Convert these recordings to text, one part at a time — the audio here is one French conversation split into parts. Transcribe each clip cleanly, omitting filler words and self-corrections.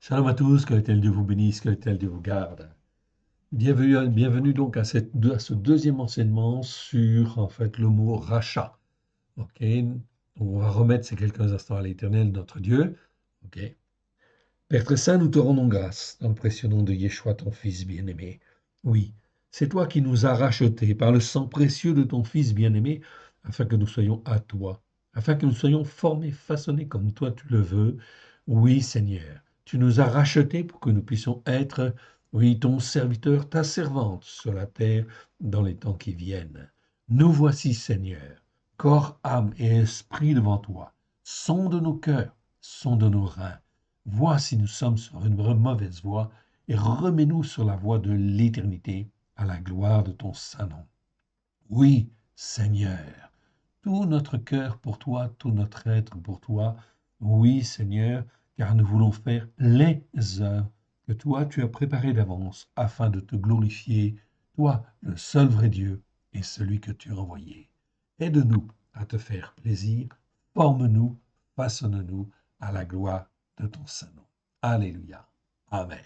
Shalom à tous, que l'Éternel Dieu vous bénisse, que l'Éternel Dieu vous garde. Bienvenue donc à ce deuxième enseignement sur en fait le mot rachat. Ok, on va remettre ces quelques instants à l'Éternel notre Dieu. Ok, Père très saint, nous te rendons grâce dans le précieux nom de Yeshua, ton Fils bien-aimé. Oui, c'est toi qui nous as rachetés par le sang précieux de ton Fils bien-aimé, afin que nous soyons à toi, afin que nous soyons formés, façonnés comme toi tu le veux. Oui, Seigneur, tu nous as rachetés pour que nous puissions être, oui, ton serviteur, ta servante sur la terre dans les temps qui viennent. Nous voici, Seigneur, corps, âme et esprit devant toi. Sonde nos cœurs, sonde nos reins. Vois si nous sommes sur une mauvaise voie et remets-nous sur la voie de l'éternité à la gloire de ton saint nom. Oui, Seigneur, tout notre cœur pour toi, tout notre être pour toi. Oui, Seigneur, car nous voulons faire les œuvres que toi tu as préparées d'avance afin de te glorifier, toi, le seul vrai Dieu et celui que tu as envoyé. Aide-nous à te faire plaisir, forme-nous, façonne-nous à la gloire de ton saint nom. Alléluia. Amen.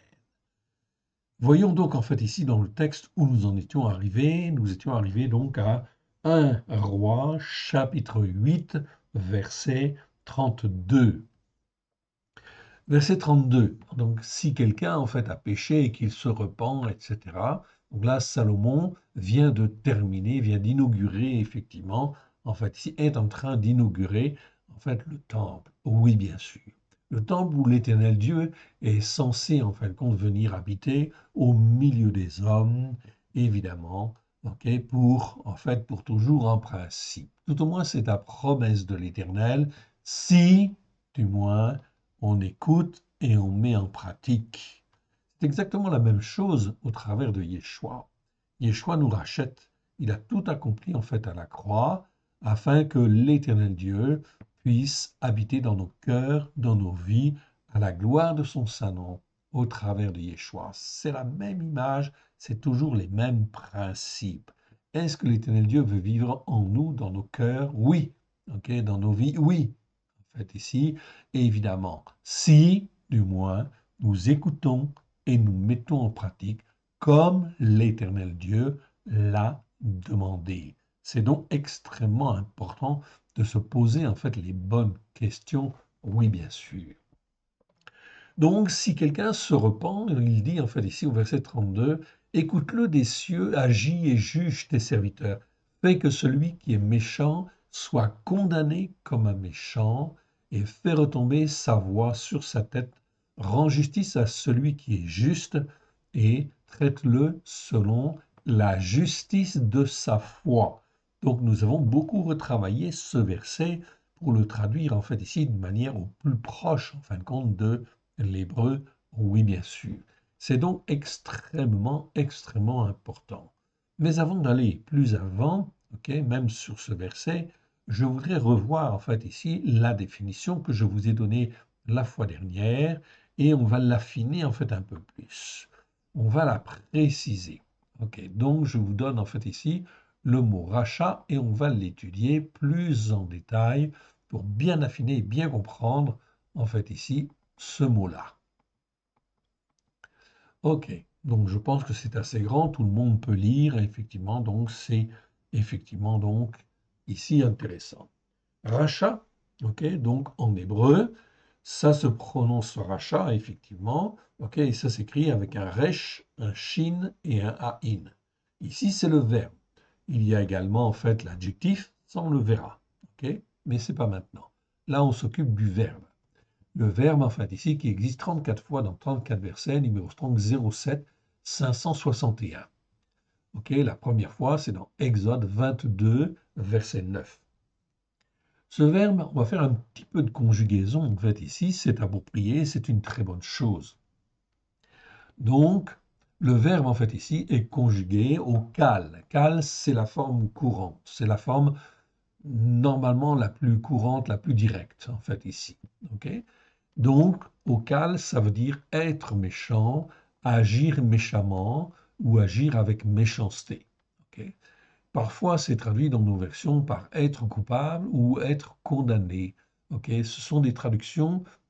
Voyons donc en fait ici dans le texte où nous en étions arrivés. Nous étions arrivés donc à 1 Roi, chapitre 8, verset 32. Verset 32. Donc si quelqu'un en fait a péché et qu'il se repent, etc. Donc là, Salomon vient de terminer, vient d'inaugurer effectivement, en fait ici est en train d'inaugurer en fait le temple. Oui, bien sûr. Le temple où l'Éternel Dieu est censé en fin de compte venir habiter au milieu des hommes, évidemment, ok, pour en fait pour toujours en principe. Tout au moins c'est la promesse de l'Éternel, si du moins on écoute et on met en pratique. C'est exactement la même chose au travers de Yeshua. Yeshua nous rachète. Il a tout accompli en fait à la croix afin que l'Éternel Dieu puisse habiter dans nos cœurs, dans nos vies, à la gloire de son saint nom, au travers de Yeshua. C'est la même image, c'est toujours les mêmes principes. Est-ce que l'Éternel Dieu veut vivre en nous, dans nos cœurs? Oui. Ok, dans nos vies? Oui. En fait, ici, évidemment, si, du moins, nous écoutons et nous mettons en pratique comme l'Éternel Dieu l'a demandé. C'est donc extrêmement important de se poser en fait les bonnes questions, oui bien sûr. Donc si quelqu'un se repent, il dit en fait ici au verset 32, écoute-le des cieux, agis et juge tes serviteurs, fais que celui qui est méchant soit condamné comme un méchant et fais retomber sa voix sur sa tête, rends justice à celui qui est juste et traite-le selon la justice de sa foi. Donc nous avons beaucoup retravaillé ce verset pour le traduire en fait ici de manière au plus proche en fin de compte de l'hébreu. Oui bien sûr. C'est donc extrêmement, extrêmement important. Mais avant d'aller plus avant, ok, même sur ce verset, je voudrais revoir en fait ici la définition que je vous ai donnée la fois dernière et on va l'affiner en fait un peu plus. On va la préciser. Ok, donc je vous donne en fait ici le mot rachat et on va l'étudier plus en détail pour bien affiner et bien comprendre en fait ici ce mot-là. Ok, donc je pense que c'est assez grand, tout le monde peut lire, et effectivement, donc c'est effectivement donc ici intéressant. Rachat, ok, donc en hébreu, ça se prononce rachat, effectivement, ok, et ça s'écrit avec un resh, un shin et un aïn. Ici, c'est le verbe. Il y a également en fait l'adjectif, ça on le verra, ok, mais c'est pas maintenant. Là, on s'occupe du verbe. Le verbe en fait ici qui existe 34 fois dans 34 versets, numéro strong 07 561. Ok, la première fois, c'est dans Exode 22, verset 9. Ce verbe, on va faire un petit peu de conjugaison en fait ici, c'est approprié, c'est une très bonne chose. Donc, le verbe en fait ici est conjugué au cal. Cal, c'est la forme courante, c'est la forme normalement la plus courante, la plus directe en fait ici. Ok. Donc, au cal, ça veut dire être méchant, agir méchamment ou agir avec méchanceté. Ok. Parfois, c'est traduit dans nos versions par être coupable ou être condamné. Ok. Ce sont des traductions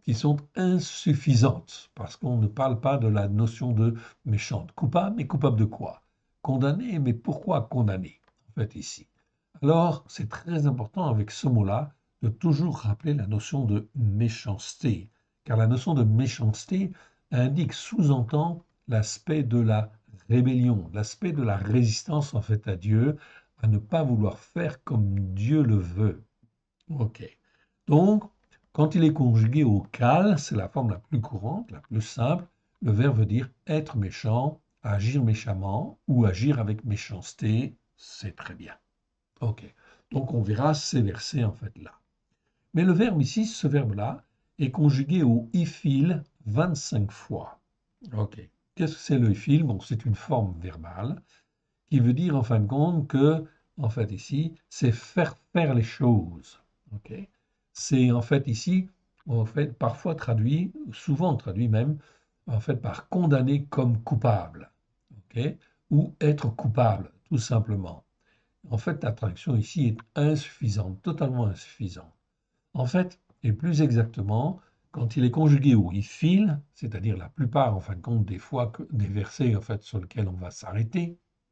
qui sont insuffisantes, parce qu'on ne parle pas de la notion de méchante. Coupable, mais coupable de quoi? Condamné, mais pourquoi condamné, en fait, ici? Alors, c'est très important avec ce mot-là de toujours rappeler la notion de méchanceté, car la notion de méchanceté indique, sous-entend l'aspect de la rébellion, l'aspect de la résistance en fait à Dieu, à ne pas vouloir faire comme Dieu le veut. Ok. Donc, quand il est conjugué au cal, c'est la forme la plus courante, la plus simple, le verbe veut dire être méchant, agir méchamment ou agir avec méchanceté, c'est très bien. Ok. Donc on verra ces versets en fait là. Mais le verbe ici, ce verbe-là, est conjugué au ifil 25 fois. Ok. Qu'est-ce que c'est le ifil? Bon, c'est une forme verbale qui veut dire en fin de compte que, en fait ici, c'est faire faire les choses. Ok. C'est en fait ici, en fait, parfois traduit, souvent traduit même, en fait, par condamner comme coupable. Ok. Ou être coupable, tout simplement. En fait, la traduction ici est insuffisante, totalement insuffisante. En fait, et plus exactement, quand il est conjugué au ifil, c'est-à-dire la plupart, en fin de compte, des fois, des versets en fait, sur lesquels on va s'arrêter,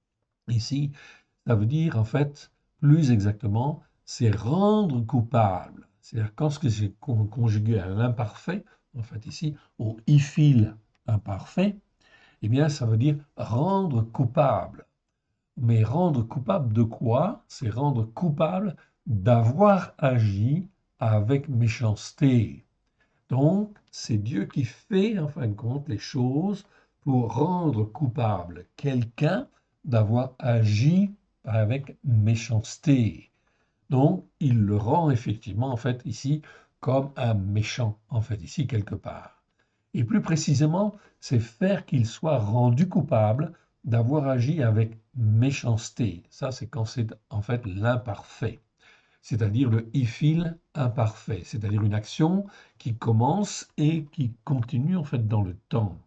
ici, ça veut dire, en fait, plus exactement, c'est rendre coupable. C'est-à-dire quand c'est conjugué à l'imparfait, en fait, ici, au ifil imparfait, eh bien, ça veut dire rendre coupable. Mais rendre coupable de quoi? C'est rendre coupable d'avoir agi avec méchanceté. Donc, c'est Dieu qui fait, en fin de compte, les choses pour rendre coupable quelqu'un d'avoir agi avec méchanceté. Donc, il le rend effectivement, en fait, ici, comme un méchant, en fait, ici, quelque part. Et plus précisément, c'est faire qu'il soit rendu coupable d'avoir agi avec méchanceté. Ça, c'est quand c'est, en fait, l'imparfait, c'est-à-dire le ifil imparfait, c'est-à-dire une action qui commence et qui continue, en fait, dans le temps.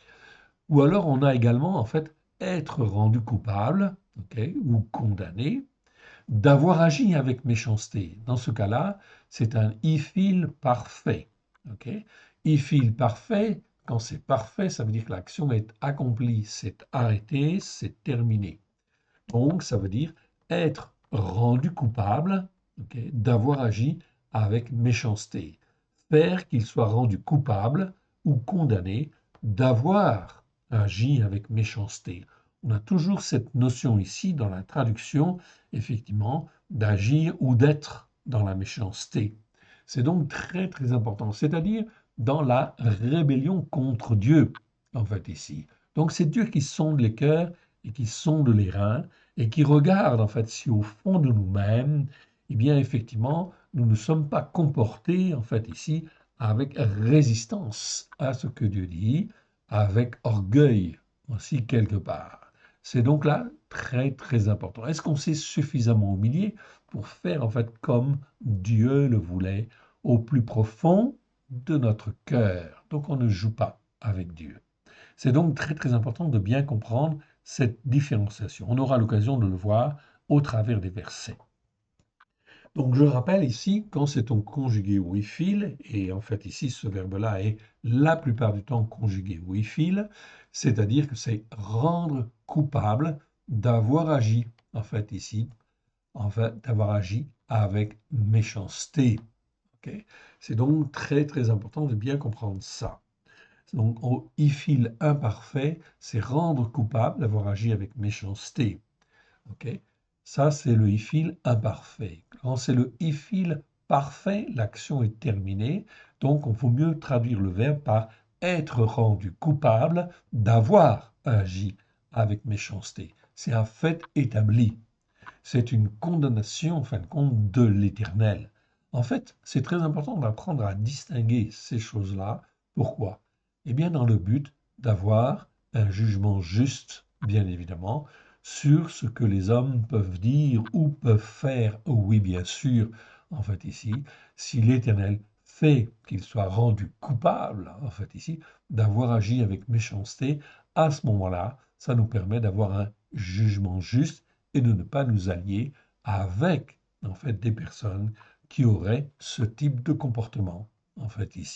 Ou alors, on a également, en fait, être rendu coupable, ok, ou condamné, d'avoir agi avec méchanceté. Dans ce cas-là, c'est un ifil parfait. Ok. Ifil parfait, quand c'est parfait, ça veut dire que l'action est accomplie, c'est arrêté, c'est terminé. Donc, ça veut dire être rendu coupable, ok, d'avoir agi avec méchanceté. Faire qu'il soit rendu coupable ou condamné d'avoir agi avec méchanceté. On a toujours cette notion ici dans la traduction, effectivement, d'agir ou d'être dans la méchanceté. C'est donc très très important, c'est-à-dire dans la rébellion contre Dieu, en fait, ici. Donc c'est Dieu qui sonde les cœurs et qui sonde les reins et qui regarde, en fait, si au fond de nous-mêmes, eh bien, effectivement, nous ne sommes pas comportés, en fait, ici, avec résistance à ce que Dieu dit, avec orgueil aussi quelque part. C'est donc là très très important. Est-ce qu'on s'est suffisamment humilié pour faire en fait comme Dieu le voulait au plus profond de notre cœur? Donc on ne joue pas avec Dieu. C'est donc très très important de bien comprendre cette différenciation. On aura l'occasion de le voir au travers des versets. Donc je rappelle ici, quand c'est donc conjugué oui fil, et en fait ici ce verbe-là est la plupart du temps conjugué oui fil, c'est-à-dire que c'est rendre coupable d'avoir agi, en fait ici, en fait d'avoir agi avec méchanceté. Ok. C'est donc très très important de bien comprendre ça. Donc au ifil imparfait, c'est rendre coupable d'avoir agi avec méchanceté. Ok. Ça, c'est le ifil imparfait. Quand c'est le ifil parfait, l'action est terminée. Donc, on vaut mieux traduire le verbe par être rendu coupable d'avoir agi avec méchanceté. C'est un fait établi. C'est une condamnation, en fin de compte, de l'Éternel. En fait, c'est très important d'apprendre à distinguer ces choses-là. Pourquoi? Eh bien, dans le but d'avoir un jugement juste, bien évidemment, sur ce que les hommes peuvent dire ou peuvent faire. Oui, bien sûr, en fait, ici, si l'Éternel fait qu'il soit rendu coupable, en fait, ici, d'avoir agi avec méchanceté, à ce moment-là, ça nous permet d'avoir un jugement juste et de ne pas nous allier avec, en fait, des personnes qui auraient ce type de comportement, en fait, ici,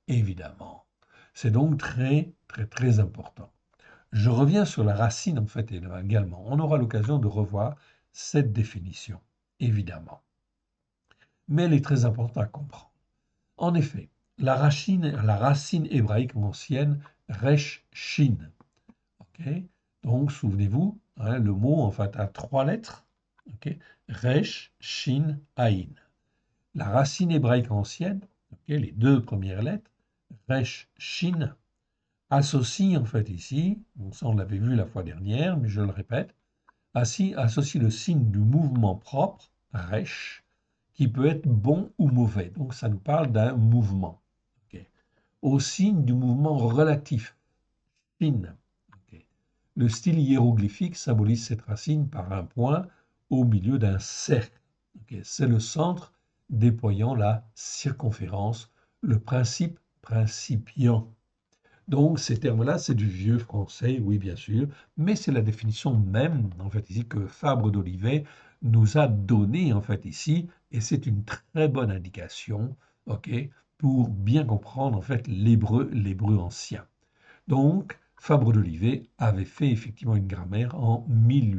évidemment. C'est donc très, très, très important. Je reviens sur la racine, en fait, également. On aura l'occasion de revoir cette définition, évidemment. Mais elle est très importante à comprendre. En effet, la racine hébraïque ancienne, resh, shin. Okay. Donc, souvenez-vous, hein, le mot, en fait, a 3 lettres. Okay. Resh, shin, aïn. La racine hébraïque ancienne, okay, les 2 premières lettres, resh, shin, associe, en fait, ici, bon, ça on l'avait vu la fois dernière, mais je le répète, associe le signe du mouvement propre, resh, qui peut être bon ou mauvais. Donc ça nous parle d'un mouvement. Okay. Au signe du mouvement relatif, shin. Okay. Le style hiéroglyphique symbolise cette racine par un point au milieu d'un cercle. Okay. C'est le centre déployant la circonférence, le principe principiant. Donc, ces termes-là, c'est du vieux français, oui, bien sûr, mais c'est la définition même, en fait, ici, que Fabre d'Olivet nous a donnée, en fait, ici, et c'est une très bonne indication, OK, pour bien comprendre, en fait, l'hébreu ancien. Donc, Fabre d'Olivet avait fait effectivement une grammaire en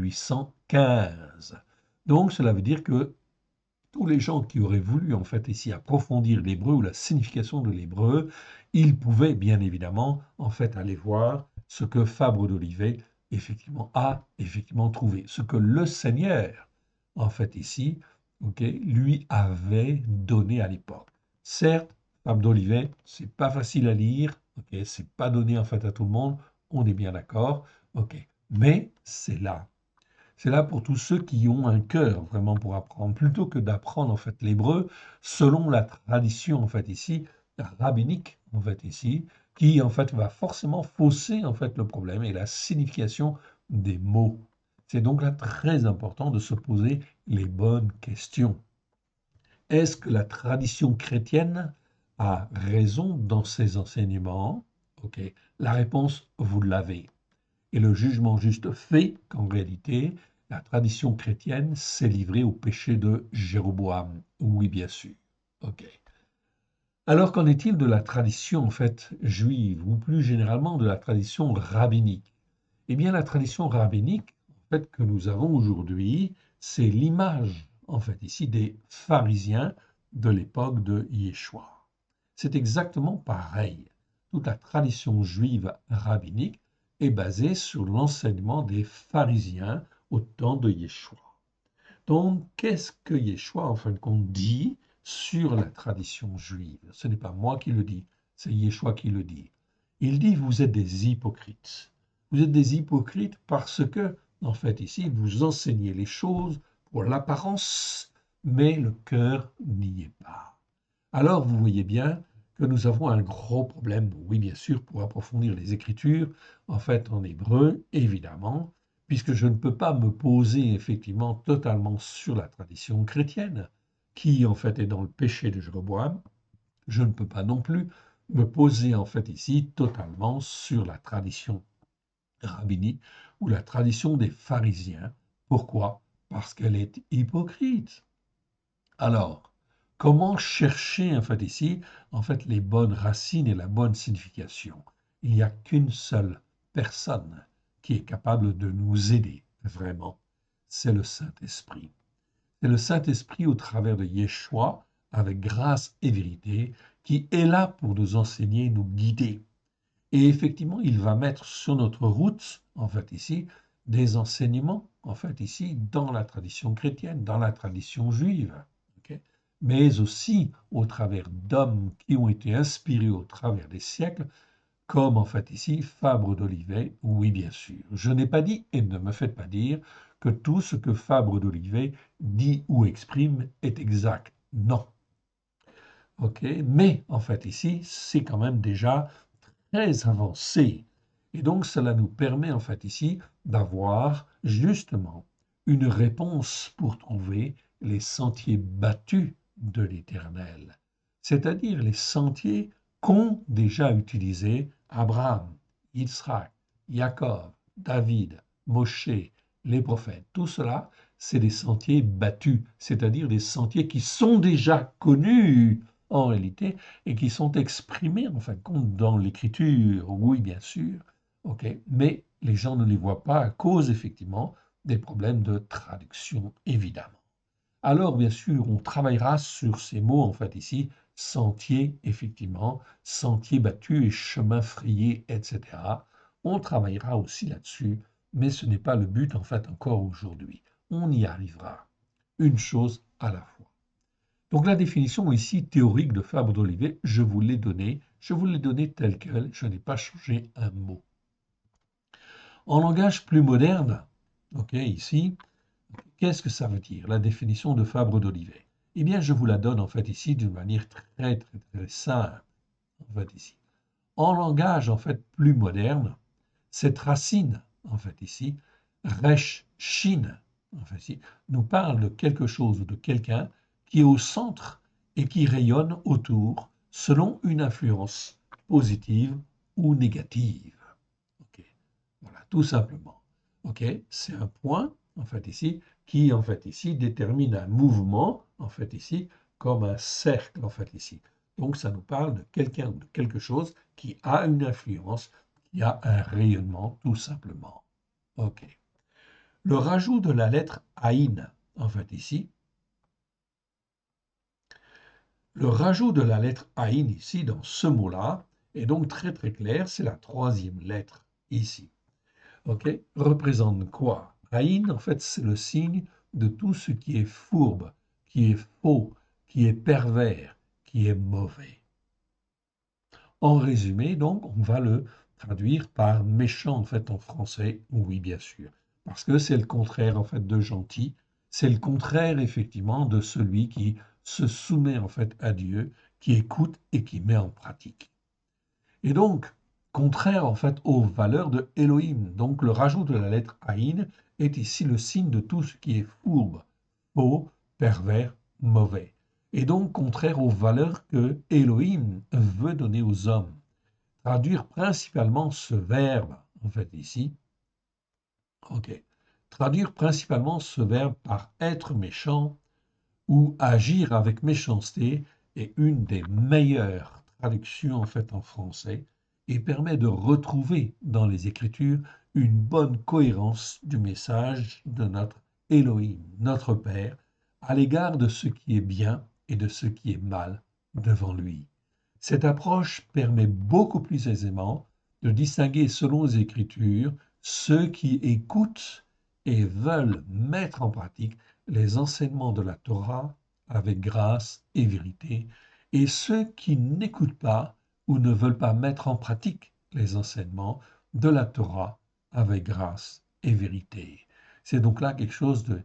1815. Donc, cela veut dire que tous les gens qui auraient voulu en fait ici approfondir l'hébreu ou la signification de l'hébreu, ils pouvaient bien évidemment en fait aller voir ce que Fabre d'Olivet a effectivement trouvé, ce que le Seigneur en fait ici, ok, lui avait donné à l'époque. Certes, Fabre d'Olivet, c'est pas facile à lire, ok, c'est pas donné en fait à tout le monde, on est bien d'accord, ok, mais c'est là. C'est là pour tous ceux qui ont un cœur vraiment pour apprendre, plutôt que d'apprendre en fait l'hébreu selon la tradition en fait ici rabbinique en fait ici, qui en fait va forcément fausser en fait le problème et la signification des mots. C'est donc là très important de se poser les bonnes questions. Est-ce que la tradition chrétienne a raison dans ses enseignements? Ok, la réponse vous l'avez. Et le jugement juste fait qu'en réalité, la tradition chrétienne s'est livrée au péché de Jéroboam. Oui, bien sûr. Ok. Alors qu'en est-il de la tradition en fait juive ou plus généralement de la tradition rabbinique? Eh bien, la tradition rabbinique en fait que nous avons aujourd'hui, c'est l'image en fait ici des pharisiens de l'époque de Yeshua. C'est exactement pareil. Toute la tradition juive rabbinique est basée sur l'enseignement des pharisiens au temps de Yeshua. Donc, qu'est-ce que Yeshua, en fin de compte, dit sur la tradition juive? Ce n'est pas moi qui le dis, c'est Yeshua qui le dit. Il dit, vous êtes des hypocrites. Vous êtes des hypocrites parce que, en fait, ici, vous enseignez les choses pour l'apparence, mais le cœur n'y est pas. Alors, vous voyez bien que nous avons un gros problème, oui, bien sûr, pour approfondir les Écritures, en fait, en hébreu, évidemment, puisque je ne peux pas me poser effectivement totalement sur la tradition chrétienne, qui en fait est dans le péché de Jéroboam. Je ne peux pas non plus me poser en fait ici totalement sur la tradition rabbinique ou la tradition des pharisiens. Pourquoi? Parce qu'elle est hypocrite. Alors, comment chercher en fait ici en fait les bonnes racines et la bonne signification? Il n'y a qu'une seule personne qui est capable de nous aider vraiment, c'est le Saint-Esprit. C'est le Saint-Esprit au travers de Yeshua, avec grâce et vérité, qui est là pour nous enseigner, nous guider. Et effectivement, il va mettre sur notre route, en fait ici, des enseignements, en fait ici, dans la tradition chrétienne, dans la tradition juive, okay, mais aussi au travers d'hommes qui ont été inspirés au travers des siècles, comme en fait ici Fabre d'Olivet, oui bien sûr. Je n'ai pas dit, et ne me faites pas dire, que tout ce que Fabre d'Olivet dit ou exprime est exact. Non. Ok, mais en fait ici, c'est quand même déjà très avancé. Et donc cela nous permet en fait ici d'avoir justement une réponse pour trouver les sentiers battus de l'Éternel, c'est-à-dire les sentiers qu'ont déjà utilisés Abraham, Israël, Jacob, David, Moshe, les prophètes. Tout cela, c'est des sentiers battus, c'est-à-dire des sentiers qui sont déjà connus en réalité, et qui sont exprimés, en fin de compte, dans l'écriture, oui, bien sûr, ok, mais les gens ne les voient pas à cause, effectivement, des problèmes de traduction, évidemment. Alors, bien sûr, on travaillera sur ces mots, en fait, ici, sentier, effectivement, sentier battu et chemin frayé, etc. On travaillera aussi là-dessus, mais ce n'est pas le but, en fait, encore aujourd'hui. On y arrivera. Une chose à la fois. Donc, la définition ici théorique de Fabre d'Olivet, je vous l'ai donnée telle quelle, je n'ai pas changé un mot. En langage plus moderne, ok, ici, qu'est-ce que ça veut dire, la définition de Fabre d'Olivet? Eh bien, je vous la donne en fait ici d'une manière très simple, en fait ici. En langage en fait plus moderne, cette racine, en fait ici, resh, shin, en fait ici, nous parle de quelque chose ou de quelqu'un qui est au centre et qui rayonne autour selon une influence positive ou négative. Ok, voilà, tout simplement. Ok, c'est un point, en fait, ici, qui, en fait, ici, détermine un mouvement, en fait, ici, comme un cercle, en fait, ici. Donc, ça nous parle de quelqu'un ou de quelque chose qui a une influence, qui a un rayonnement, tout simplement. Ok. Le rajout de la lettre Aïn, en fait, ici, le rajout de la lettre Aïn, ici, dans ce mot-là, est donc très clair, c'est la troisième lettre, ici. Ok, représente quoi? Aïn, en fait, c'est le signe de tout ce qui est fourbe, qui est faux, qui est pervers, qui est mauvais. En résumé, donc, on va le traduire par méchant, en fait, en français, oui, bien sûr, parce que c'est le contraire, en fait, de gentil, c'est le contraire, effectivement, de celui qui se soumet, en fait, à Dieu, qui écoute et qui met en pratique. Et donc, contraire en fait aux valeurs de Elohim. Donc, le rajout de la lettre Aïn est ici le signe de tout ce qui est fourbe, faux, pervers, mauvais. Et donc, contraire aux valeurs que Elohim veut donner aux hommes. Traduire principalement ce verbe, en fait, ici, ok. Traduire principalement ce verbe par être méchant ou agir avec méchanceté est une des meilleures traductions en fait en français et permet de retrouver dans les Écritures une bonne cohérence du message de notre Elohim, notre Père, à l'égard de ce qui est bien et de ce qui est mal devant lui. Cette approche permet beaucoup plus aisément de distinguer selon les Écritures ceux qui écoutent et veulent mettre en pratique les enseignements de la Torah avec grâce et vérité, et ceux qui n'écoutent pas ou ne veulent pas mettre en pratique les enseignements de la Torah avec grâce et vérité. C'est donc là quelque chose de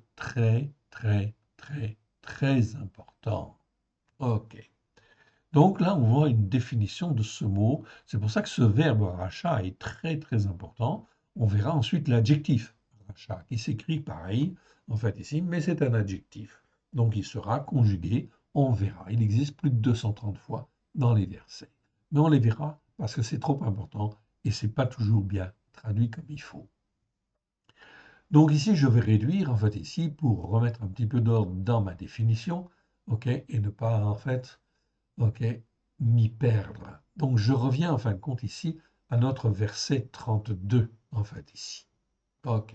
très important. Ok. Donc là, on voit une définition de ce mot. C'est pour ça que ce verbe rachat est très important. On verra ensuite l'adjectif rachat qui s'écrit pareil, en fait, ici, mais c'est un adjectif. Donc il sera conjugué, on verra. Il existe plus de 230 fois dans les versets. Mais on les verra parce que c'est trop important et c'est pas toujours bien traduit comme il faut. Donc ici, je vais réduire, en fait, ici, pour remettre un petit peu d'ordre dans ma définition, ok, et ne pas, en fait, ok, m'y perdre. Donc je reviens en fin de compte ici à notre verset 32, en fait ici. Ok.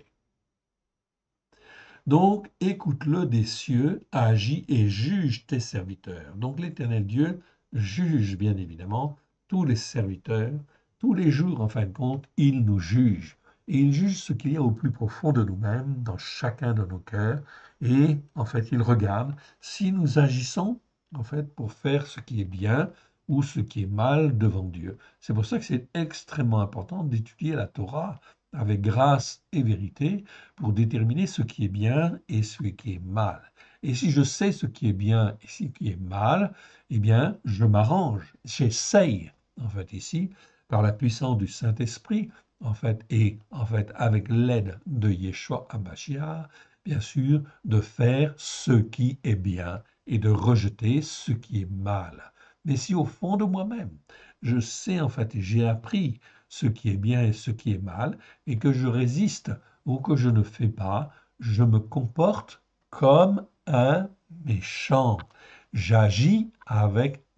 Donc écoute-le des cieux, agis et juge tes serviteurs. Donc l'Éternel Dieu juge bien évidemment tous les serviteurs. Tous les jours, en fin de compte, il nous juge. Et il juge ce qu'il y a au plus profond de nous-mêmes, dans chacun de nos cœurs. Et en fait, il regarde si nous agissons, en fait, pour faire ce qui est bien ou ce qui est mal devant Dieu. C'est pour ça que c'est extrêmement important d'étudier la Torah avec grâce et vérité pour déterminer ce qui est bien et ce qui est mal. Et si je sais ce qui est bien et ce qui est mal, eh bien, je m'arrange, j'essaye, en fait, ici, par la puissance du Saint-Esprit, en fait, et en fait, avec l'aide de Yeshua HaMashiach, bien sûr, de faire ce qui est bien et de rejeter ce qui est mal. Mais si au fond de moi-même, je sais, en fait, et j'ai appris ce qui est bien et ce qui est mal, et que je résiste ou que je ne fais pas, je me comporte comme un méchant. J'agis avec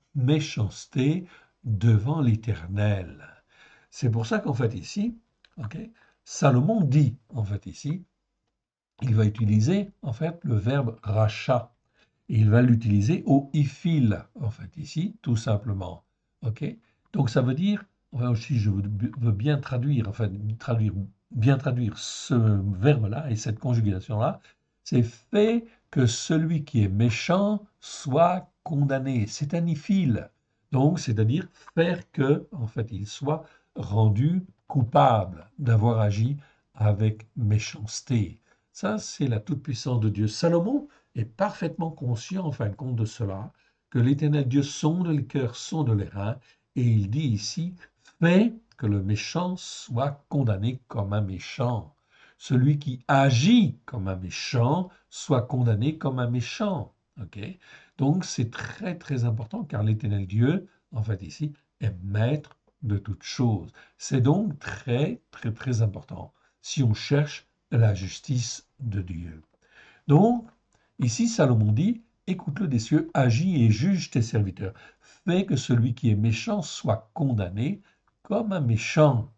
méchanceté devant l'Éternel. C'est pour ça qu'en fait ici, ok, Salomon dit en fait ici, il va utiliser en fait le verbe rachat. Et il va l'utiliser au ifil, en fait, ici, tout simplement. OK? Donc, ça veut dire, enfin, si je veux bien traduire, enfin, bien traduire ce verbe-là et cette conjugation-là, c'est fait que celui qui est méchant soit condamné. C'est un ifil. Donc, c'est-à-dire faire que, en fait, il soit rendu coupable d'avoir agi avec méchanceté. Ça, c'est la toute-puissance de Dieu. Salomon est parfaitement conscient, en fin de compte, de cela, que l'Éternel Dieu sonde les cœurs, sonde les reins, et il dit ici, fais que le méchant soit condamné comme un méchant. Celui qui agit comme un méchant soit condamné comme un méchant. Ok. Donc c'est très très important car l'Éternel Dieu, en fait ici, est maître de toutes choses. C'est donc très très très important si on cherche la justice de Dieu. Donc, ici, Salomon dit, écoute-le des cieux, agis et juge tes serviteurs. Fais que celui qui est méchant soit condamné comme un méchant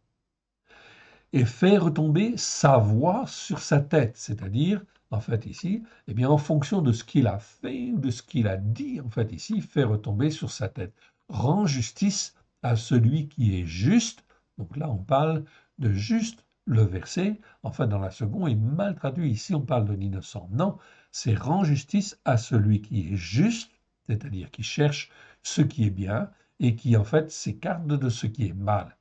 et fais retomber sa voix sur sa tête, c'est-à-dire, en fait, ici, eh bien, en fonction de ce qu'il a fait ou de ce qu'il a dit, en fait, ici, fait retomber sur sa tête. Rends justice à celui qui est juste. Donc là, on parle de juste. Le verset, enfin, dans la seconde, est mal traduit. Ici, on parle de l'innocent. Non, c'est rends justice à celui qui est juste, c'est-à-dire qui cherche ce qui est bien et qui, en fait, s'écarte de ce qui est mal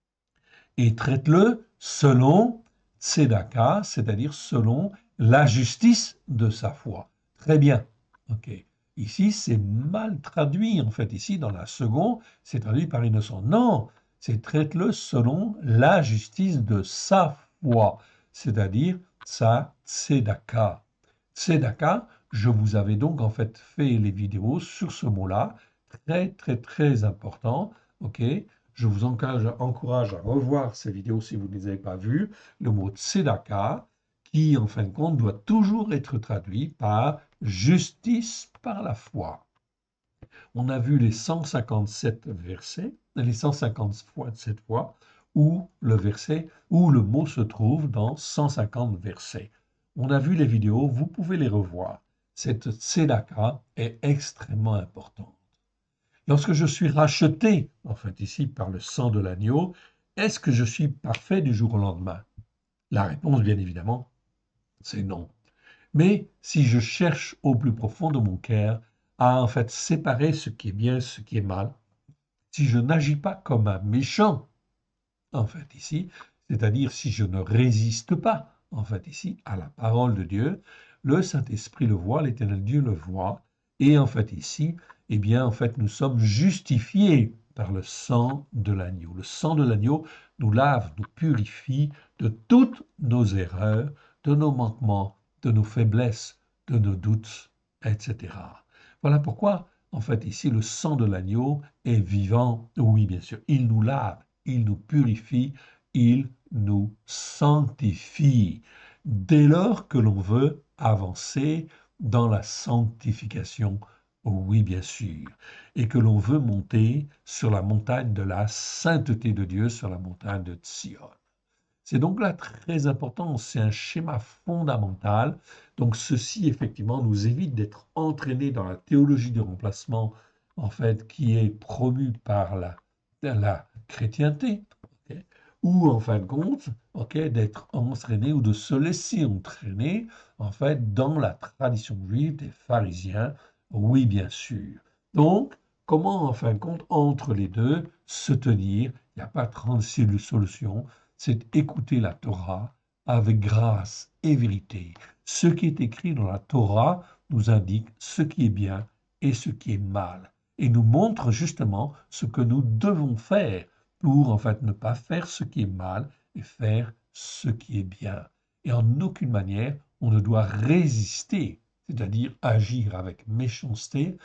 et traite-le selon Tzedaka, c'est-à-dire selon la justice de sa foi. Très bien. OK. Ici, c'est mal traduit, en fait. Ici, dans la seconde, c'est traduit par innocent. Non, c'est traite-le selon la justice de sa foi, c'est-à-dire sa Tzedaka. Tzedaka, je vous avais donc en fait fait les vidéos sur ce mot-là, très très très important, ok? Je vous encourage à revoir ces vidéos si vous ne les avez pas vues. Le mot tzedaka, qui en fin de compte doit toujours être traduit par justice par la foi. On a vu les 157 versets, les 157 fois où le verset, où le mot se trouve dans 150 versets. On a vu les vidéos, vous pouvez les revoir. Cette tzedaka est extrêmement importante. Lorsque je suis racheté, en fait ici, par le sang de l'agneau, est-ce que je suis parfait du jour au lendemain? La réponse, bien évidemment, c'est non. Mais si je cherche au plus profond de mon cœur à en fait séparer ce qui est bien et ce qui est mal, si je n'agis pas comme un méchant, en fait ici, c'est-à-dire si je ne résiste pas, en fait ici, à la parole de Dieu, le Saint-Esprit le voit, l'Éternel Dieu le voit, et en fait ici, eh bien en fait nous sommes justifiés par le sang de l'agneau. Le sang de l'agneau nous lave, nous purifie de toutes nos erreurs, de nos manquements, de nos faiblesses, de nos doutes, etc. Voilà pourquoi, en fait, ici, le sang de l'agneau est vivant. Oui, bien sûr, il nous lave, il nous purifie, il nous sanctifie. Dès lors que l'on veut avancer dans la sanctification, oui, bien sûr, et que l'on veut monter sur la montagne de la sainteté de Dieu, sur la montagne de Sion. C'est donc là très important, c'est un schéma fondamental. Donc ceci, effectivement, nous évite d'être entraînés dans la théologie du remplacement, en fait, qui est promue par la chrétienté, ok, ou en fin de compte, ok, d'être entraîné ou de se laisser entraîner, en fait, dans la tradition juive des pharisiens, oui, bien sûr. Donc, comment, en fin de compte, entre les deux, se tenir? Il n'y a pas 36 solutions, c'est écouter la Torah avec grâce et vérité. Ce qui est écrit dans la Torah nous indique ce qui est bien et ce qui est mal, et nous montre justement ce que nous devons faire pour en fait ne pas faire ce qui est mal et faire ce qui est bien. Et en aucune manière on ne doit résister, c'est-à-dire agir avec méchanceté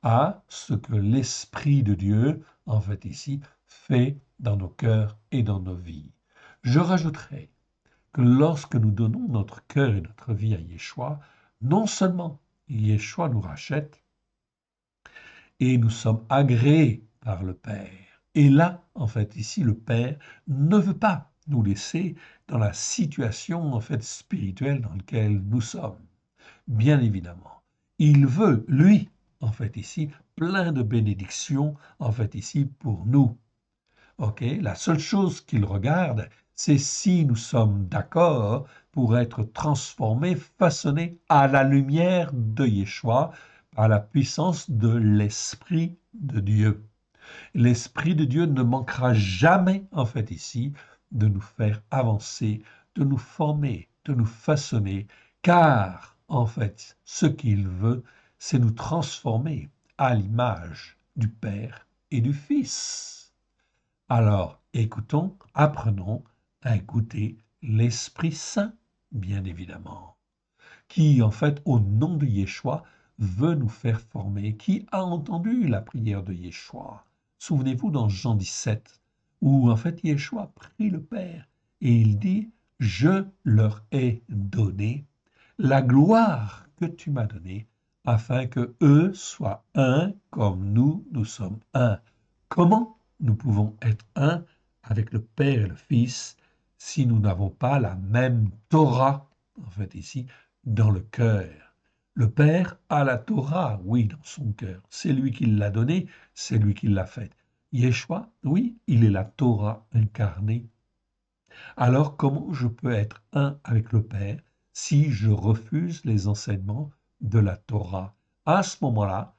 à ce que l'Esprit de Dieu, en fait ici, fait dans nos cœurs et dans nos vies. Je rajouterai que lorsque nous donnons notre cœur et notre vie à Yeshua, non seulement Yeshua nous rachète, et nous sommes agréés par le Père. Et là, en fait, ici, le Père ne veut pas nous laisser dans la situation, en fait, spirituelle dans laquelle nous sommes. Bien évidemment. Il veut, lui, en fait, ici, plein de bénédictions, en fait, ici, pour nous. OK? La seule chose qu'il regarde, c'est si nous sommes d'accord pour être transformés, façonnés à la lumière de Yeshua par la puissance de l'Esprit de Dieu. L'Esprit de Dieu ne manquera jamais, en fait, ici, de nous faire avancer, de nous former, de nous façonner, car, en fait, ce qu'il veut, c'est nous transformer à l'image du Père et du Fils. Alors, écoutons, apprenons à écouter l'Esprit Saint, bien évidemment, qui, en fait, au nom de Yeshua, veut nous faire former, qui a entendu la prière de Yeshua. Souvenez-vous dans Jean 17, où, en fait, Yeshua prie le Père et il dit, je leur ai donné la gloire que tu m'as donnée, afin que eux soient un comme nous sommes un. Comment nous pouvons être un avec le Père et le Fils si nous n'avons pas la même Torah, en fait ici, dans le cœur? Le Père a la Torah, oui, dans son cœur. C'est lui qui l'a donnée, c'est lui qui l'a faite. Yeshua, oui, il est la Torah incarnée. Alors comment je peux être un avec le Père si je refuse les enseignements de la Torah? À ce moment-là,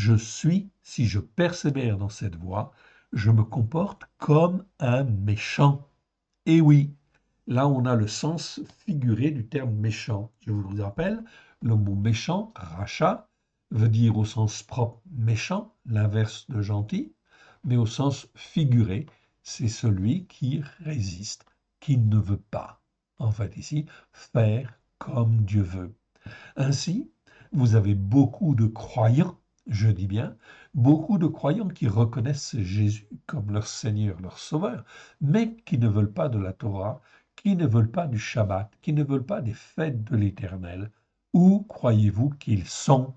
si je persévère dans cette voie, je me comporte comme un méchant. Et oui, là on a le sens figuré du terme méchant. Je vous rappelle, le mot méchant, rachat, veut dire au sens propre méchant, l'inverse de gentil, mais au sens figuré, c'est celui qui résiste, qui ne veut pas, en fait ici, faire comme Dieu veut. Ainsi, vous avez beaucoup de croyants, je dis bien, beaucoup de croyants qui reconnaissent Jésus comme leur Seigneur, leur Sauveur, mais qui ne veulent pas de la Torah, qui ne veulent pas du Shabbat, qui ne veulent pas des fêtes de l'Éternel. Où croyez-vous qu'ils sont?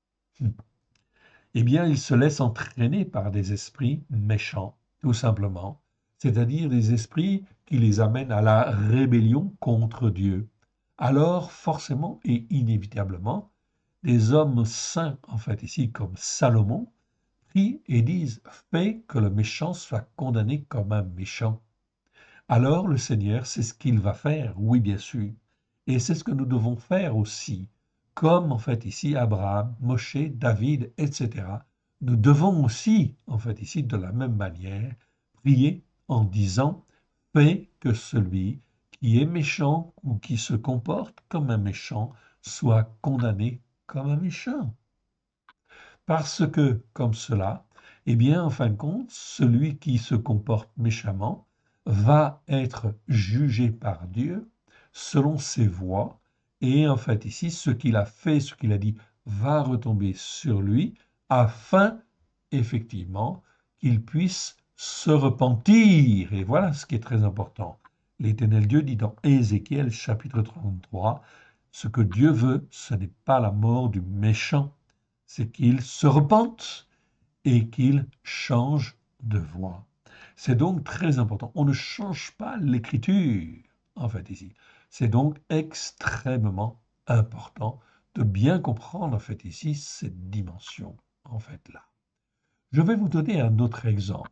Eh bien, ils se laissent entraîner par des esprits méchants, tout simplement, c'est-à-dire des esprits qui les amènent à la rébellion contre Dieu. Alors, forcément et inévitablement, des hommes saints, en fait, ici, comme Salomon, prient et disent, fais que le méchant soit condamné comme un méchant. Alors, le Seigneur, c'est ce qu'il va faire, oui, bien sûr. Et c'est ce que nous devons faire aussi. Comme, en fait, ici, Abraham, Moshe, David, etc. Nous devons aussi, en fait, ici, de la même manière, prier en disant, fais que celui qui est méchant ou qui se comporte comme un méchant soit condamné comme un méchant. Parce que, comme cela, eh bien, en fin de compte, celui qui se comporte méchamment va être jugé par Dieu selon ses voies, et en fait ici, ce qu'il a fait, ce qu'il a dit, va retomber sur lui, afin, effectivement, qu'il puisse se repentir. Et voilà ce qui est très important. L'Éternel Dieu dit dans Ézéchiel chapitre 33, ce que Dieu veut, ce n'est pas la mort du méchant, c'est qu'il se repente et qu'il change de voie. C'est donc très important. On ne change pas l'écriture, en fait, ici. C'est donc extrêmement important de bien comprendre, en fait, ici, cette dimension, en fait, là. Je vais vous donner un autre exemple.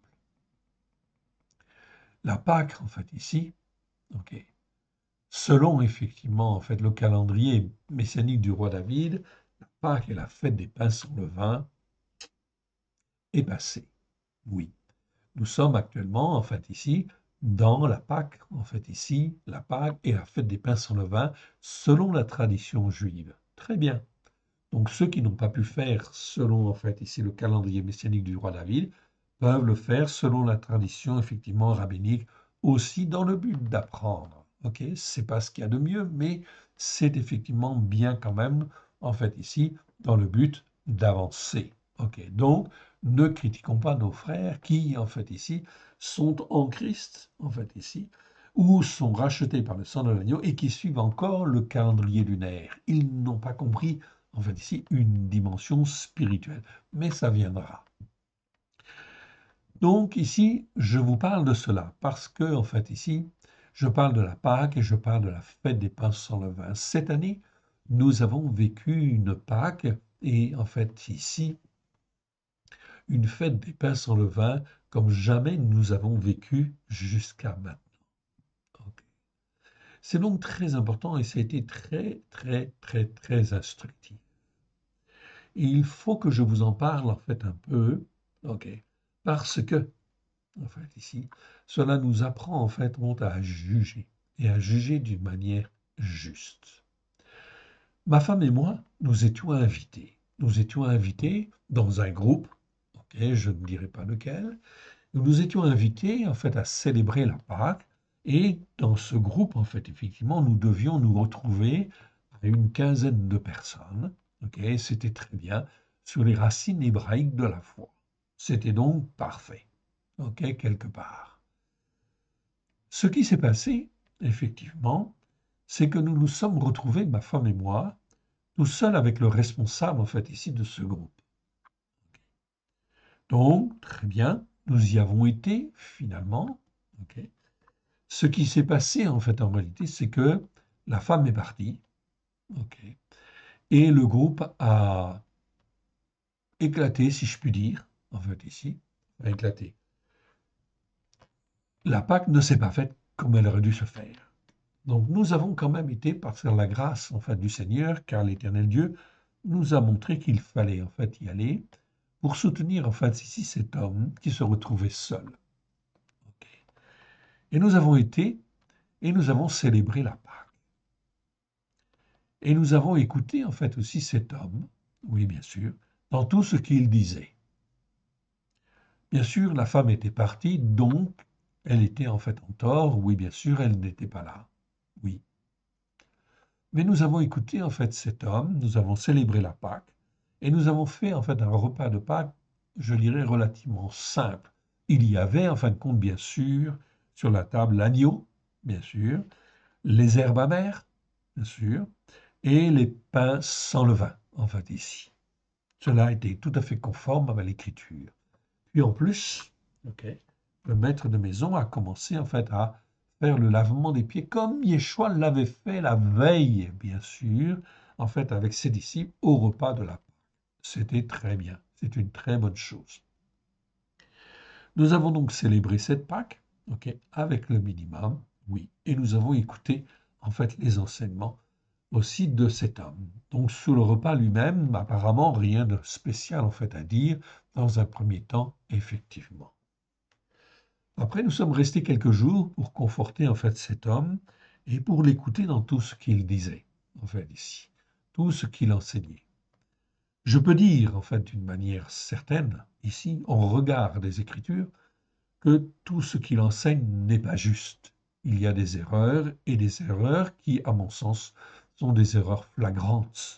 La Pâque, en fait, ici, ok, selon, effectivement, en fait, le calendrier messianique du roi David, la Pâque est la fête des pains sans levain, est passée. Oui. Nous sommes actuellement, en fait, ici, dans la Pâque, en fait, ici, la Pâque et la fête des pains sans levain, selon la tradition juive. Très bien. Donc, ceux qui n'ont pas pu faire selon, en fait, ici, le calendrier messianique du roi David, peuvent le faire selon la tradition, effectivement, rabbinique, aussi dans le but d'apprendre. OK? C'est pas ce qu'il y a de mieux, mais c'est effectivement bien quand même, en fait, ici, dans le but d'avancer. OK? Donc, ne critiquons pas nos frères qui, en fait, ici, sont en Christ, en fait, ici, ou sont rachetés par le sang de l'agneau et qui suivent encore le calendrier lunaire. Ils n'ont pas compris en fait ici, une dimension spirituelle. Mais ça viendra. Donc ici, je vous parle de cela parce que, en fait, ici, je parle de la Pâque et je parle de la fête des pains sans levain. Cette année, nous avons vécu une Pâque et, en fait, ici, une fête des pains sans levain comme jamais nous avons vécu jusqu'à maintenant. Ok. C'est donc très important et ça a été très, très, très, très instructif. Et il faut que je vous en parle, en fait, un peu, ok, parce que en fait, ici, cela nous apprend en fait à juger et à juger d'une manière juste. Ma femme et moi, nous étions invités. Nous étions invités dans un groupe, ok, je ne dirai pas lequel. Nous étions invités en fait à célébrer la Pâque et dans ce groupe, en fait, effectivement, nous devions nous retrouver à une quinzaine de personnes. Ok, c'était très bien sur les racines hébraïques de la foi. C'était donc parfait. Ok, quelque part. Ce qui s'est passé, effectivement, c'est que nous nous sommes retrouvés, ma femme et moi, tout seuls avec le responsable, en fait, ici, de ce groupe. Donc, très bien, nous y avons été, finalement. Ok. Ce qui s'est passé, en fait, en réalité, c'est que la femme est partie, ok, et le groupe a éclaté, si je puis dire, en fait, ici, a éclaté. La Pâque ne s'est pas faite comme elle aurait dû se faire. Donc nous avons quand même été, par la grâce en fait du Seigneur, car l'Éternel Dieu nous a montré qu'il fallait en fait y aller pour soutenir en fait ici cet homme qui se retrouvait seul. Ok. Et nous avons été et nous avons célébré la Pâque. Et nous avons écouté en fait aussi cet homme, oui bien sûr, dans tout ce qu'il disait. Bien sûr, la femme était partie, donc elle était en fait en tort, oui bien sûr, elle n'était pas là. Oui. Mais nous avons écouté en fait cet homme, nous avons célébré la Pâque et nous avons fait en fait un repas de Pâques, je dirais relativement simple. Il y avait en fin de compte bien sûr sur la table l'agneau, bien sûr, les herbes amères, bien sûr, et les pains sans levain en fait ici. Cela était tout à fait conforme à l'écriture. Puis en plus, ok, le maître de maison a commencé en fait à faire le lavement des pieds comme Yeshua l'avait fait la veille, bien sûr, en fait avec ses disciples au repas de la Pâque. C'était très bien, c'est une très bonne chose. Nous avons donc célébré cette Pâque, ok, avec le minimum, oui, et nous avons écouté en fait les enseignements aussi de cet homme. Donc sur le repas lui-même, apparemment rien de spécial en fait à dire dans un premier temps, effectivement. Après, nous sommes restés quelques jours pour conforter en fait cet homme et pour l'écouter dans tout ce qu'il disait, en fait ici, tout ce qu'il enseignait. Je peux dire en fait d'une manière certaine, ici, en regard des Écritures, que tout ce qu'il enseigne n'est pas juste. Il y a des erreurs et des erreurs qui, à mon sens, sont des erreurs flagrantes.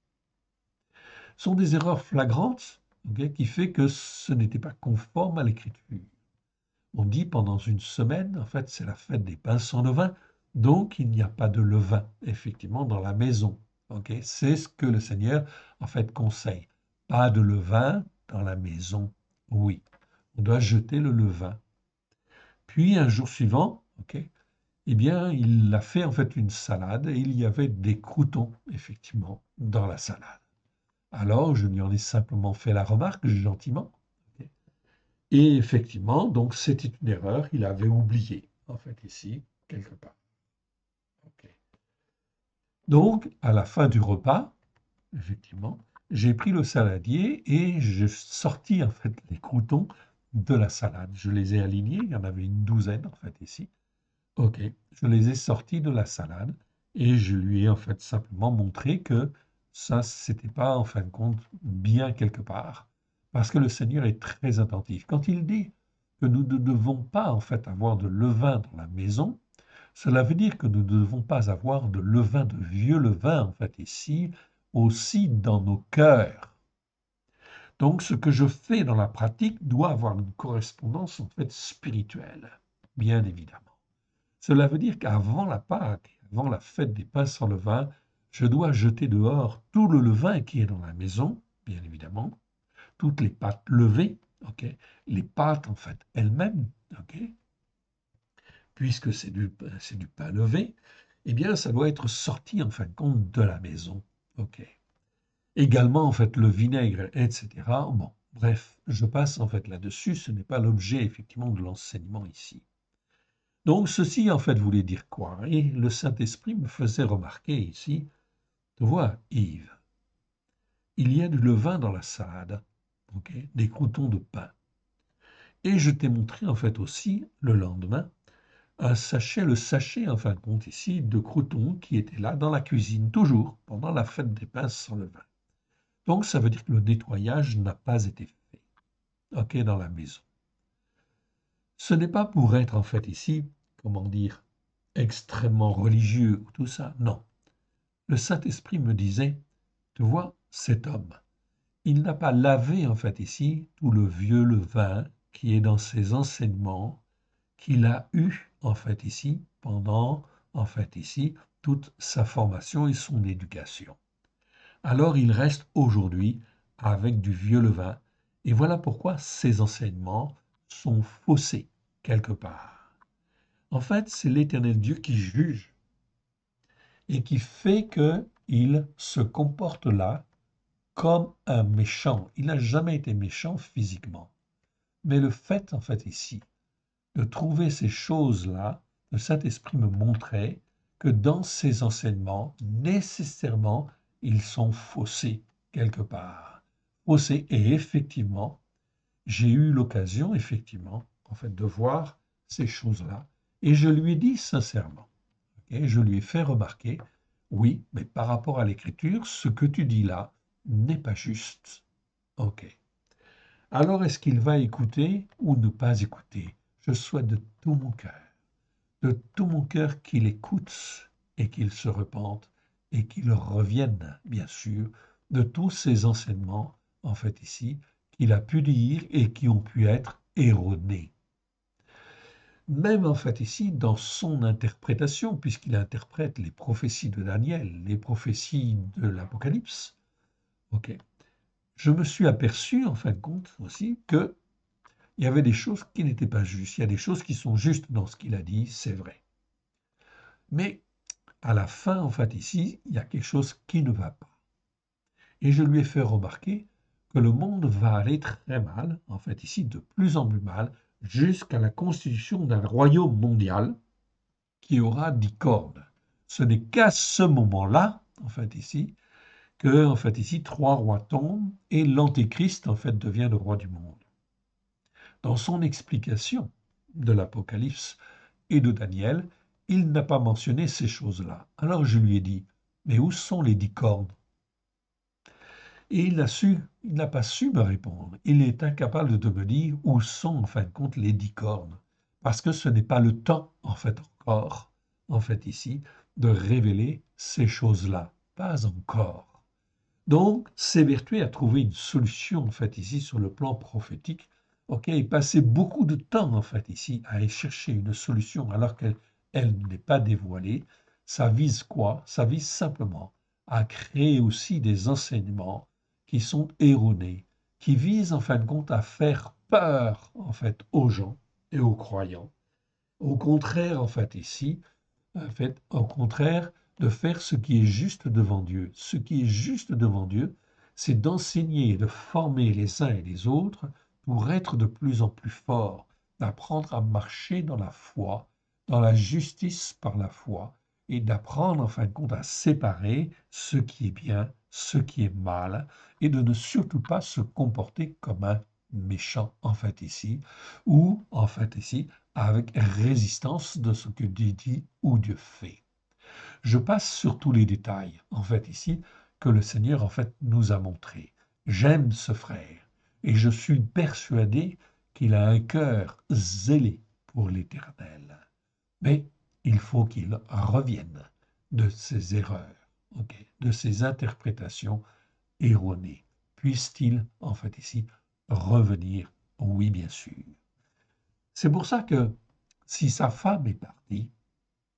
Sont des erreurs flagrantes, ok, qui fait que ce n'était pas conforme à l'Écriture. On dit pendant une semaine, en fait, c'est la fête des pains sans levain, donc il n'y a pas de levain, effectivement, dans la maison. Ok, c'est ce que le Seigneur, en fait, conseille. Pas de levain dans la maison. Oui, on doit jeter le levain. Puis, un jour suivant, ok, eh bien, il a fait, en fait, une salade et il y avait des croûtons, effectivement, dans la salade. Alors, je lui en ai simplement fait la remarque, gentiment. Ok. Et effectivement, donc c'était une erreur, il avait oublié, en fait, ici, quelque part. Ok. Donc, à la fin du repas, effectivement, j'ai pris le saladier et j'ai sorti, en fait, les croûtons de la salade. Je les ai alignés, il y en avait une douzaine, en fait, ici. Ok, je les ai sortis de la salade et je lui ai, en fait, simplement montré que ça, c'était pas, en fin de compte, bien quelque part. Parce que le Seigneur est très attentif. Quand il dit que nous ne devons pas, en fait, avoir de levain dans la maison, cela veut dire que nous ne devons pas avoir de levain, de vieux levain, en fait, ici, aussi dans nos cœurs. Donc, ce que je fais dans la pratique doit avoir une correspondance, en fait, spirituelle, bien évidemment. Cela veut dire qu'avant la Pâque, avant la fête des pains sans levain, je dois jeter dehors tout le levain qui est dans la maison, bien évidemment, toutes les pâtes levées, ok, les pâtes en fait elles-mêmes, ok, puisque c'est du pain levé, eh bien ça doit être sorti en fin de compte de la maison, ok. Également en fait le vinaigre, etc. Bon, bref, je passe en fait là-dessus, ce n'est pas l'objet effectivement de l'enseignement ici. Donc ceci en fait voulait dire quoi? Et le Saint-Esprit me faisait remarquer ici, tu vois, Yves, il y a du levain dans la salade, ok, des croûtons de pain. Et je t'ai montré en fait aussi le lendemain le sachet en fin de compte ici de croûtons qui était là dans la cuisine toujours pendant la fête des pains sans levain. Donc ça veut dire que le nettoyage n'a pas été fait, ok, dans la maison. Ce n'est pas pour être en fait ici, comment dire, extrêmement religieux ou tout ça, non. Le Saint-Esprit me disait, tu vois, cet homme, il n'a pas lavé en fait ici tout le vieux levain qui est dans ses enseignements qu'il a eu en fait ici pendant en fait ici toute sa formation et son éducation. Alors il reste aujourd'hui avec du vieux levain et voilà pourquoi ses enseignements sont faussés quelque part. En fait, c'est l'Éternel Dieu qui juge et qui fait qu'il se comporte là comme un méchant. Il n'a jamais été méchant physiquement. Mais le fait, en fait, ici, de trouver ces choses-là, le Saint-Esprit me montrait que dans ces enseignements, nécessairement, ils sont faussés quelque part. Faussés. Et effectivement, j'ai eu l'occasion, effectivement, en fait, de voir ces choses-là. Et je lui ai dit sincèrement, et je lui ai fait remarquer, oui, mais par rapport à l'écriture, ce que tu dis là n'est pas juste. OK. Alors est-ce qu'il va écouter ou ne pas écouter? Je souhaite de tout mon cœur qu'il écoute et qu'il se repente et qu'il revienne, bien sûr, de tous ces enseignements, en fait ici, qu'il a pu dire et qui ont pu être erronés. Même en fait ici, dans son interprétation, puisqu'il interprète les prophéties de Daniel, les prophéties de l'Apocalypse, ok, je me suis aperçu en fin de compte aussi que il y avait des choses qui n'étaient pas justes. Il y a des choses qui sont justes dans ce qu'il a dit, c'est vrai. Mais à la fin, en fait, ici, il y a quelque chose qui ne va pas. Et je lui ai fait remarquer que le monde va aller très mal, en fait, ici, de plus en plus mal, jusqu'à la constitution d'un royaume mondial qui aura 10 cornes. Ce n'est qu'à ce moment-là, en fait, ici, que, en fait, ici, 3 rois tombent et l'Antéchrist, en fait, devient le roi du monde. Dans son explication de l'Apocalypse et de Daniel, il n'a pas mentionné ces choses-là. Alors je lui ai dit, mais où sont les 10 cornes? Et il n'a pas su me répondre. Il est incapable de me dire où sont en fin de compte les 10 cornes. Parce que ce n'est pas le temps, en fait, encore, en fait, ici, de révéler ces choses-là. Pas encore. Donc, s'évertuer à trouver une solution, en fait, ici, sur le plan prophétique. OK, il passait beaucoup de temps, en fait, ici, à aller chercher une solution alors qu'elle n'est pas dévoilée. Ça vise quoi? Ça vise simplement à créer aussi des enseignements qui sont erronés, qui visent, en fin de compte, à faire peur, en fait, aux gens et aux croyants. Au contraire, en fait, ici, en fait, au contraire, de faire ce qui est juste devant Dieu. Ce qui est juste devant Dieu, c'est d'enseigner et de former les uns et les autres pour être de plus en plus forts, d'apprendre à marcher dans la foi, dans la justice par la foi, et d'apprendre en fin de compte à séparer ce qui est bien, ce qui est mal, et de ne surtout pas se comporter comme un méchant en fait ici, ou en fait ici avec résistance de ce que Dieu dit ou Dieu fait. Je passe sur tous les détails, en fait, ici, que le Seigneur, en fait, nous a montrés. J'aime ce frère et je suis persuadé qu'il a un cœur zélé pour l'Éternel. Mais il faut qu'il revienne de ses erreurs, ok, de ses interprétations erronées. Puisse-t-il, en fait, ici, revenir? Oui, bien sûr. C'est pour ça que si sa femme est partie,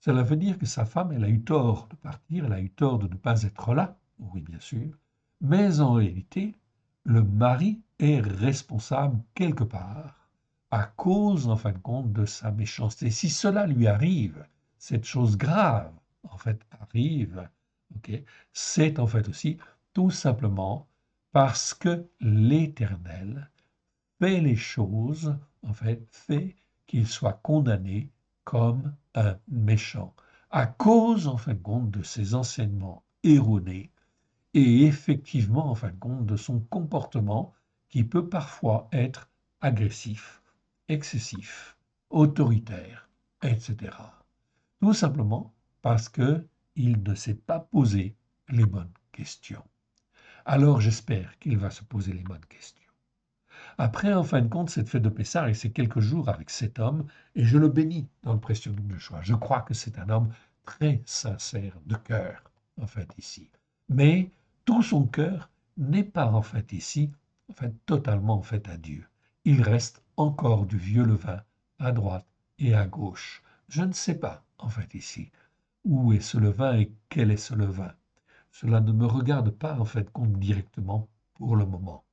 Cela veut dire que sa femme, elle a eu tort de partir, elle a eu tort de ne pas être là, oui bien sûr, mais en réalité, le mari est responsable quelque part à cause, en fin de compte, de sa méchanceté. Si cela lui arrive, cette chose grave, en fait, arrive, ok, c'est en fait aussi tout simplement parce que l'Éternel fait les choses, en fait, fait qu'il soit condamné comme un méchant, à cause, en fin de compte, de ses enseignements erronés et effectivement, en fin de compte, de son comportement qui peut parfois être agressif, excessif, autoritaire, etc. Tout simplement parce que il ne s'est pas posé les bonnes questions. Alors j'espère qu'il va se poser les bonnes questions. Après, en fin de compte, cette fête de Pessah et ces quelques jours avec cet homme, et je le bénis dans le précieux nom de Joshua. Je crois que c'est un homme très sincère de cœur, en fait, ici. Mais tout son cœur n'est pas, en fait, ici, en fait, totalement, en fait, à Dieu. Il reste encore du vieux levain à droite et à gauche. Je ne sais pas, en fait, ici, où est ce levain et quel est ce levain. Cela ne me regarde pas, en fait, compte directement pour le moment.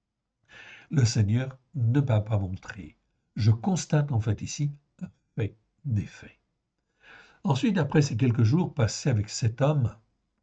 Le Seigneur ne m'a pas montré. Je constate en fait ici un fait des faits. Ensuite, après ces quelques jours passés avec cet homme,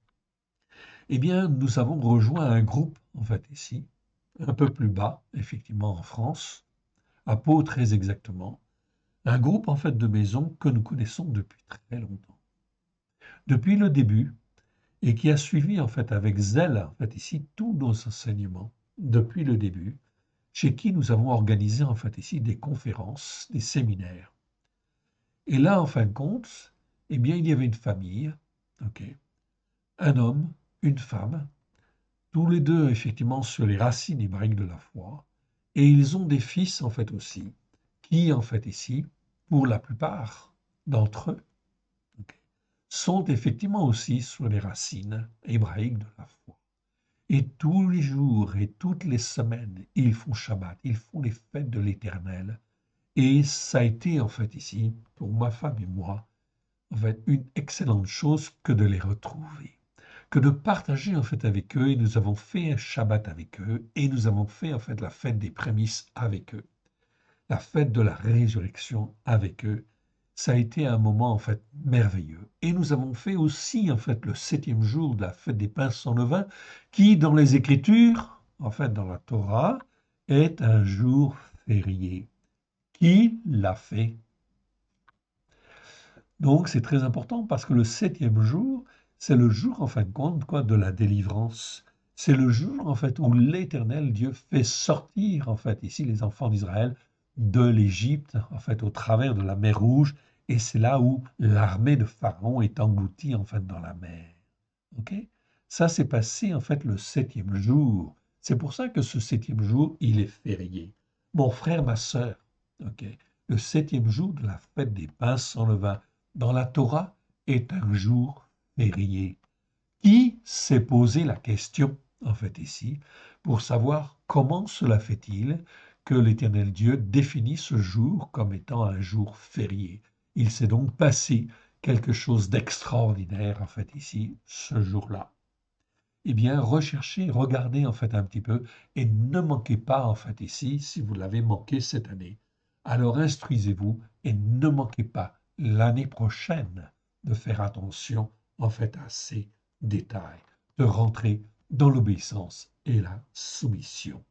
eh bien, nous avons rejoint un groupe, en fait ici, un peu plus bas, effectivement en France, à Pau très exactement, un groupe en fait de maisons que nous connaissons depuis très longtemps. Depuis le début, et qui a suivi en fait avec zèle, en fait ici, tous nos enseignements, depuis le début, chez qui nous avons organisé en fait ici des conférences, des séminaires. Et là, en fin de compte, eh bien, il y avait une famille, ok, un homme, une femme, tous les deux effectivement sur les racines hébraïques de la foi, et ils ont des fils en fait aussi, qui en fait ici, pour la plupart d'entre eux, ok, sont effectivement aussi sur les racines hébraïques de la foi. Et tous les jours et toutes les semaines, ils font Shabbat, ils font les fêtes de l'Éternel. Et ça a été en fait ici, pour ma femme et moi, en fait, une excellente chose que de les retrouver, que de partager en fait avec eux. Et nous avons fait un Shabbat avec eux et nous avons fait en fait la fête des prémices avec eux, la fête de la résurrection avec eux. Ça a été un moment en fait merveilleux. Et nous avons fait aussi en fait le 7e jour de la fête des pains sans levain, qui dans les Écritures, en fait dans la Torah, est un jour férié. Qui l'a fait? Donc c'est très important parce que le 7e jour, c'est le jour en fin de compte quoi, de la délivrance. C'est le jour en fait où l'Éternel Dieu fait sortir en fait ici les enfants d'Israël de l'Égypte en fait au travers de la mer Rouge et c'est là où l'armée de Pharaon est engloutie en fait dans la mer. Ok? Ça s'est passé en fait le 7e jour. C'est pour ça que ce 7e jour il est férié. Mon frère, ma sœur, ok? Le 7e jour de la fête des pains sans levain dans la Torah est un jour férié. Qui s'est posé la question, en fait ici, pour savoir comment cela fait-il que l'Éternel Dieu définit ce jour comme étant un jour férié? Il s'est donc passé quelque chose d'extraordinaire, en fait ici, ce jour-là. Eh bien, recherchez, regardez en fait un petit peu et ne manquez pas en fait ici, si vous l'avez manqué cette année, alors instruisez-vous et ne manquez pas l'année prochaine de faire attention en fait à ces détails, de rentrer dans l'obéissance et la soumission.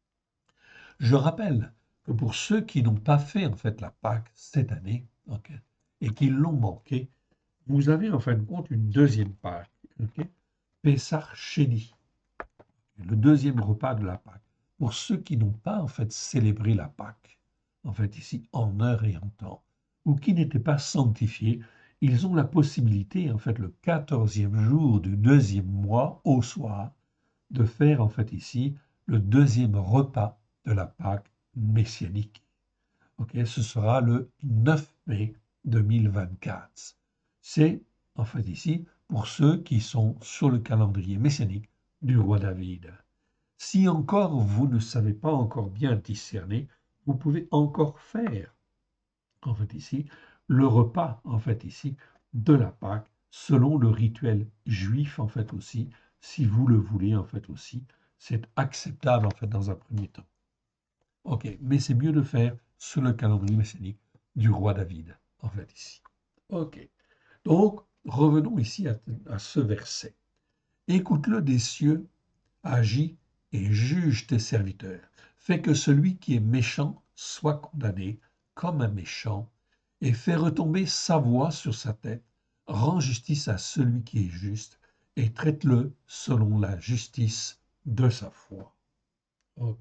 Je rappelle que pour ceux qui n'ont pas fait en fait la Pâque cette année, ok, et qui l'ont manqué, vous avez en fin de compte une deuxième Pâque, ok, Pessah Sheni, le deuxième repas de la Pâque. Pour ceux qui n'ont pas en fait célébré la Pâque, en fait ici en heure et en temps, ou qui n'étaient pas sanctifiés, ils ont la possibilité en fait le 14e jour du deuxième mois au soir de faire en fait ici le deuxième repas de la Pâque messianique. Ok, ce sera le 9 mai 2024. C'est en fait ici pour ceux qui sont sur le calendrier messianique du roi David. Si encore vous ne savez pas encore bien discerner, vous pouvez encore faire, en fait ici, le repas, en fait ici, de la Pâque, selon le rituel juif, en fait aussi, si vous le voulez, en fait aussi. C'est acceptable, en fait, dans un premier temps. Ok, mais c'est mieux de faire sur le calendrier messianique du roi David, en fait, ici. Ok, donc revenons ici à ce verset. Écoute-le des cieux, agis et juge tes serviteurs. Fais que celui qui est méchant soit condamné comme un méchant, et fais retomber sa voix sur sa tête. Rends justice à celui qui est juste, et traite-le selon la justice de sa foi. Ok.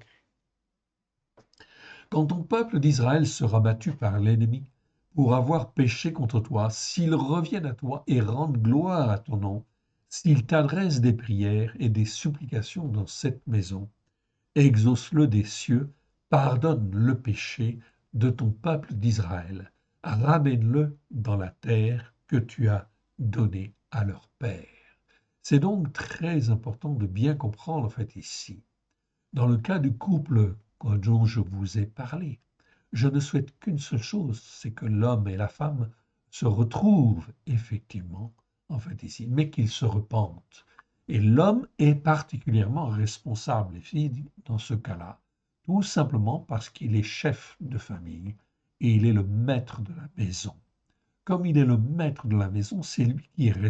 Quand ton peuple d'Israël sera battu par l'ennemi pour avoir péché contre toi, s'ils reviennent à toi et rendent gloire à ton nom, s'ils t'adressent des prières et des supplications dans cette maison, exauce-le des cieux, pardonne le péché de ton peuple d'Israël, ramène-le dans la terre que tu as donnée à leur père. C'est donc très important de bien comprendre en fait ici. Dans le cas du couple dont je vous ai parlé, je ne souhaite qu'une seule chose, c'est que l'homme et la femme se retrouvent effectivement, en fait ici, mais qu'ils se repentent. Et l'homme est particulièrement responsable ici, dans ce cas-là, tout simplement parce qu'il est chef de famille et il est le maître de la maison. Comme il est le maître de la maison, c'est lui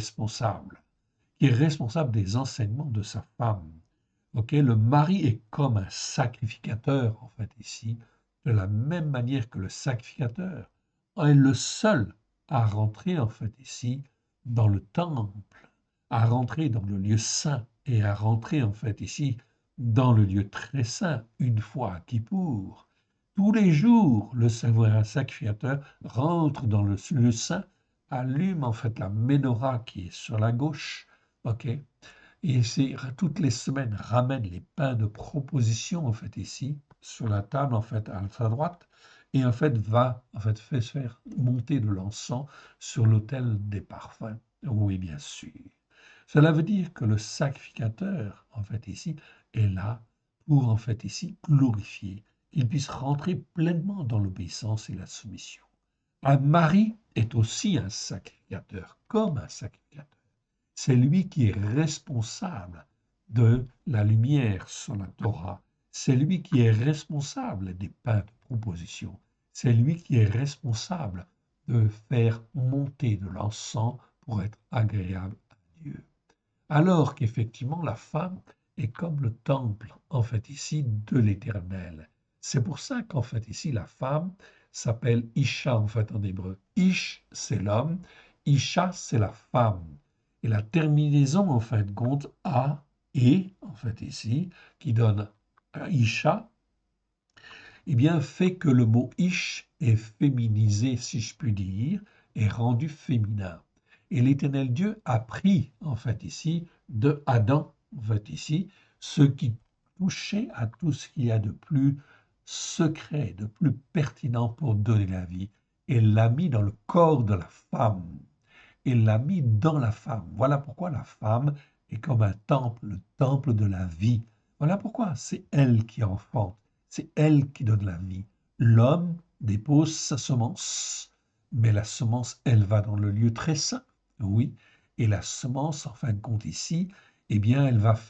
qui est responsable des enseignements de sa femme. Ok, le mari est comme un sacrificateur, en fait, ici, de la même manière que le sacrificateur est le seul à rentrer, en fait, ici, dans le temple, à rentrer dans le lieu saint et à rentrer, en fait, ici, dans le lieu très saint, une fois à Kippour. Tous les jours, le sacrificateur rentre dans le lieu saint, allume, en fait, la menorah qui est sur la gauche, ok, et c'est toutes les semaines ramène les pains de proposition en fait ici sur la table en fait à sa droite et en fait va en fait faire monter de l'encens sur l'autel des parfums. Oui, bien sûr. Cela veut dire que le sacrificateur en fait ici est là pour en fait ici glorifier, qu'il puisse rentrer pleinement dans l'obéissance et la soumission. Un mari est aussi un sacrificateur, comme un sacrificateur. C'est lui qui est responsable de la lumière sur la Torah. C'est lui qui est responsable des pains de proposition. C'est lui qui est responsable de faire monter de l'encens pour être agréable à Dieu. Alors qu'effectivement, la femme est comme le temple, en fait, ici, de l'Éternel. C'est pour ça qu'en fait, ici, la femme s'appelle Isha, en fait, en hébreu. Ish, c'est l'homme. Isha, c'est la femme. Et la terminaison, en fait, compte A, et, en fait, ici, qui donne Isha, eh bien, fait que le mot ish est féminisé, si je puis dire, est rendu féminin. Et l'Éternel Dieu a pris, en fait, ici, de Adam, en fait, ici, ce qui touchait à tout ce qu'il y a de plus secret, de plus pertinent pour donner la vie, et l'a mis dans le corps de la femme, et l'a mis dans la femme. Voilà pourquoi la femme est comme un temple, le temple de la vie. Voilà pourquoi c'est elle qui enfante, c'est elle qui donne la vie. L'homme dépose sa semence, mais la semence, elle va dans le lieu très saint, oui, et la semence, en fin de compte ici, eh bien,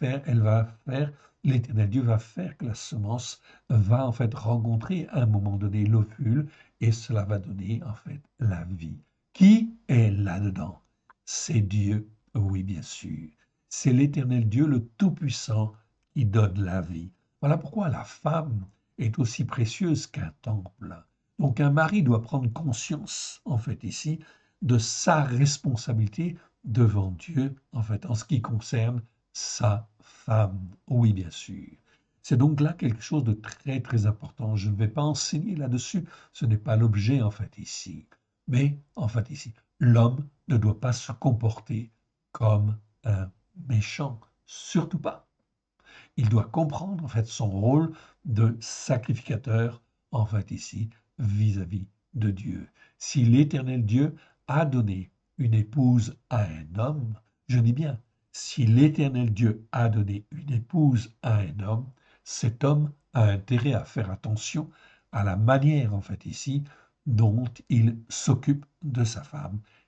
l'Éternel Dieu va faire que la semence va en fait rencontrer à un moment donné l'ovule, et cela va donner en fait la vie. Qui est là-dedans? C'est Dieu, oui, bien sûr. C'est l'Éternel Dieu, le Tout-Puissant, qui donne la vie. Voilà pourquoi la femme est aussi précieuse qu'un temple. Donc un mari doit prendre conscience, en fait, ici, de sa responsabilité devant Dieu, en fait, en ce qui concerne sa femme. Oui, bien sûr. C'est donc là quelque chose de très, très important. Je ne vais pas enseigner là-dessus. Ce n'est pas l'objet, en fait, ici. Mais, en fait, ici, l'homme ne doit pas se comporter comme un méchant. Surtout pas. Il doit comprendre, en fait, son rôle de sacrificateur, en fait, ici, vis-à-vis de Dieu. Si l'Éternel Dieu a donné une épouse à un homme, je dis bien, si l'Éternel Dieu a donné une épouse à un homme, cet homme a intérêt à faire attention à la manière, en fait, ici, dont il s'occupe de sa femme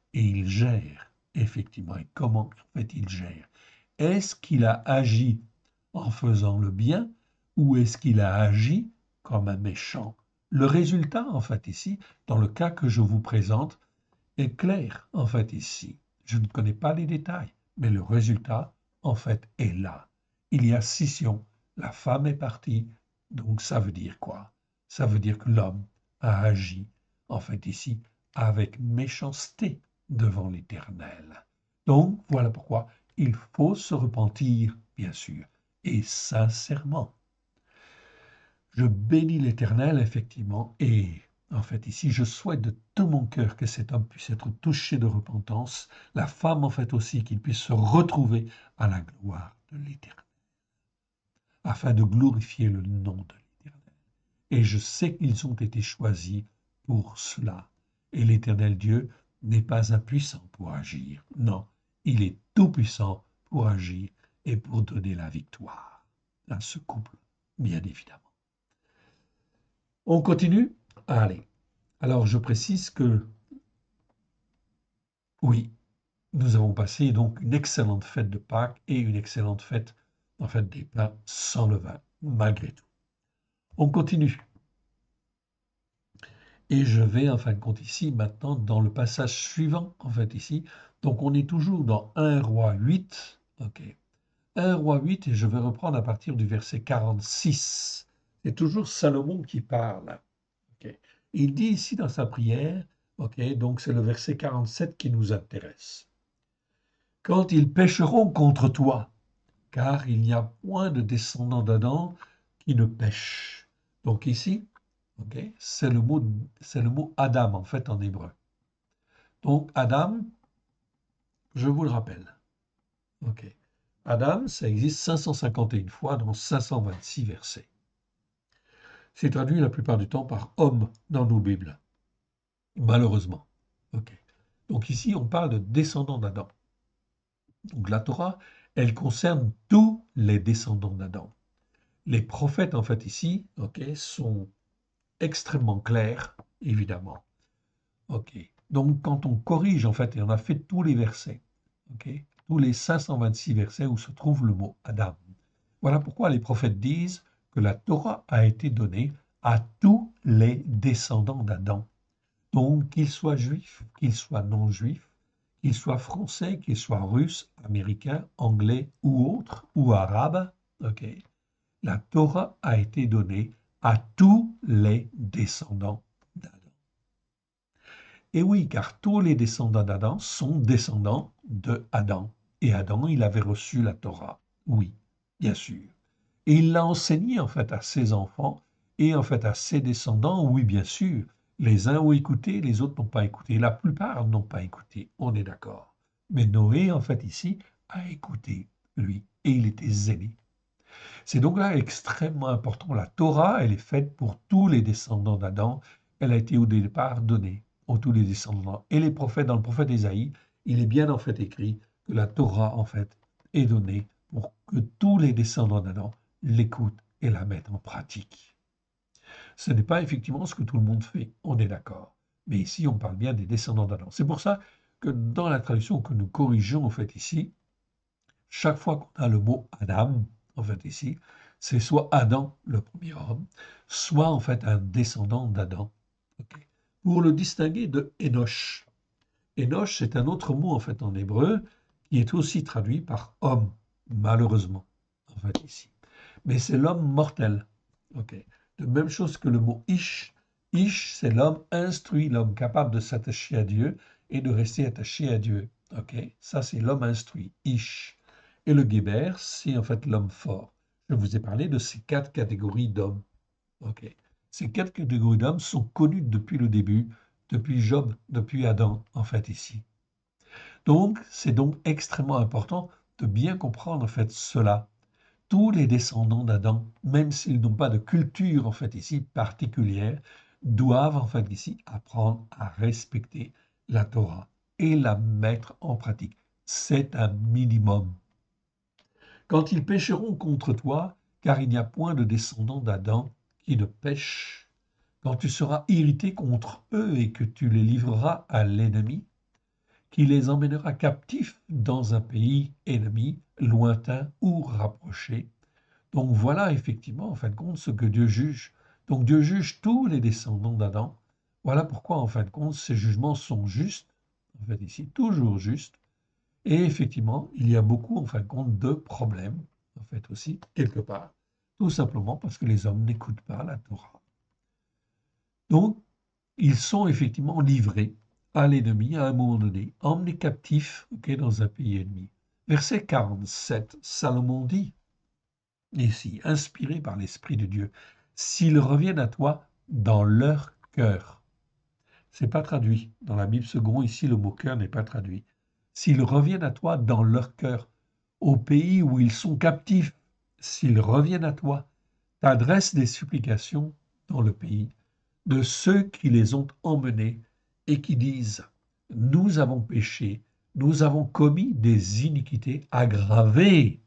et il gère, effectivement. Et comment, en fait, il gère? Est-ce qu'il a agi en faisant le bien ou est-ce qu'il a agi comme un méchant? Le résultat, en fait, ici, dans le cas que je vous présente, est clair, en fait, ici. Je ne connais pas les détails, mais le résultat, en fait, est là. Il y a scission. La femme est partie. Donc, ça veut dire quoi? Ça veut dire que l'homme a agi, en fait, ici, avec méchanceté devant l'Éternel. Donc, voilà pourquoi il faut se repentir, bien sûr, et sincèrement. Je bénis l'Éternel, effectivement, et en fait, ici, je souhaite de tout mon cœur que cet homme puisse être touché de repentance, la femme, en fait, aussi, qu'il puisse se retrouver à la gloire de l'Éternel, afin de glorifier le nom de l'Éternel. Et je sais qu'ils ont été choisis pour cela. Et l'Éternel Dieu n'est pas impuissant pour agir. Non, il est tout-puissant pour agir et pour donner la victoire à ce couple, bien évidemment. On continue? Allez. Alors, je précise que, oui, nous avons passé donc une excellente fête de Pâques et une excellente fête, en fait, des plats sans levain, malgré tout. On continue. Et je vais, en fin de compte, ici, maintenant, dans le passage suivant, en fait, ici. Donc, on est toujours dans 1 Roi 8. OK. 1 Roi 8, et je vais reprendre à partir du verset 46. C'est toujours Salomon qui parle. OK. Il dit ici dans sa prière, OK, donc c'est le verset 47 qui nous intéresse. Quand ils pécheront contre toi, car il n'y a point de descendants d'Adam qui ne pêchent. Donc ici, OK, c'est le mot Adam en fait en hébreu. Donc Adam, je vous le rappelle. OK. Adam, ça existe 551 fois dans 526 versets. C'est traduit la plupart du temps par homme dans nos Bibles, malheureusement. OK. Donc ici, on parle de descendants d'Adam. Donc la Torah, elle concerne tous les descendants d'Adam. Les prophètes, en fait, ici, OK, sont extrêmement clairs, évidemment. OK. Donc quand on corrige, en fait, et on a fait tous les versets, OK, tous les 526 versets où se trouve le mot Adam. Voilà pourquoi les prophètes disent que la Torah a été donnée à tous les descendants d'Adam. Donc, qu'ils soient juifs, qu'ils soient non-juifs, qu'ils soient français, qu'ils soient russes, américains, anglais ou autres, ou arabes, ok, la Torah a été donnée à tous les descendants d'Adam. Et oui, car tous les descendants d'Adam sont descendants de Adam. Et Adam, il avait reçu la Torah. Oui, bien sûr. Et il l'a enseigné en fait à ses enfants et en fait à ses descendants. Oui, bien sûr. Les uns ont écouté, les autres n'ont pas écouté. La plupart n'ont pas écouté, on est d'accord. Mais Noé, en fait, ici, a écouté, lui, et il était zélé. C'est donc là extrêmement important. La Torah, elle est faite pour tous les descendants d'Adam. Elle a été au départ donnée à tous les descendants. Et les prophètes, dans le prophète Ésaïe, il est bien en fait écrit que la Torah, en fait, est donnée pour que tous les descendants d'Adam l'écoutent et la mettent en pratique. Ce n'est pas effectivement ce que tout le monde fait, on est d'accord. Mais ici, on parle bien des descendants d'Adam. C'est pour ça que dans la traduction que nous corrigeons, en fait, ici, chaque fois qu'on a le mot Adam, en fait, ici, c'est soit Adam, le premier homme, soit en fait un descendant d'Adam. Okay. Pour le distinguer de Enoch. Enoch, c'est un autre mot en fait en hébreu qui est aussi traduit par homme, malheureusement, en fait ici. Mais c'est l'homme mortel. Okay. De même chose que le mot Ish. Ish, c'est l'homme instruit, l'homme capable de s'attacher à Dieu et de rester attaché à Dieu. Okay. Ça, c'est l'homme instruit, Ish. Et le Géber, c'est en fait l'homme fort. Je vous ai parlé de ces 4 catégories d'hommes. Okay. Ces 4 catégories d'hommes sont connues depuis le début, depuis Job, depuis Adam, en fait, ici. Donc, c'est donc extrêmement important de bien comprendre, en fait, cela. Tous les descendants d'Adam, même s'ils n'ont pas de culture, en fait, ici, particulière, doivent, en fait, ici, apprendre à respecter la Torah et la mettre en pratique. C'est un minimum. Quand ils pécheront contre toi, car il n'y a point de descendants d'Adam qui ne pêchent, quand tu seras irrité contre eux et que tu les livreras à l'ennemi, qui les emmènera captifs dans un pays ennemi, lointain ou rapproché. Donc voilà effectivement, en fin de compte, ce que Dieu juge. Donc Dieu juge tous les descendants d'Adam. Voilà pourquoi, en fin de compte, ces jugements sont justes, en fait ici, toujours justes. Et effectivement, il y a beaucoup, en fin de compte, de problèmes, en fait aussi, quelque part, tout simplement parce que les hommes n'écoutent pas la Torah. Donc, ils sont effectivement livrés à l'ennemi à un moment donné, emmenés captifs dans un pays ennemi. Verset 47, Salomon dit, ici, inspiré par l'Esprit de Dieu, s'ils reviennent à toi dans leur cœur. C'est pas traduit. Dans la Bible seconde, ici, le mot cœur n'est pas traduit. S'ils reviennent à toi dans leur cœur, au pays où ils sont captifs, s'ils reviennent à toi, t'adresses des supplications dans le pays de ceux qui les ont emmenés et qui disent, nous avons péché, nous avons commis des iniquités aggravées.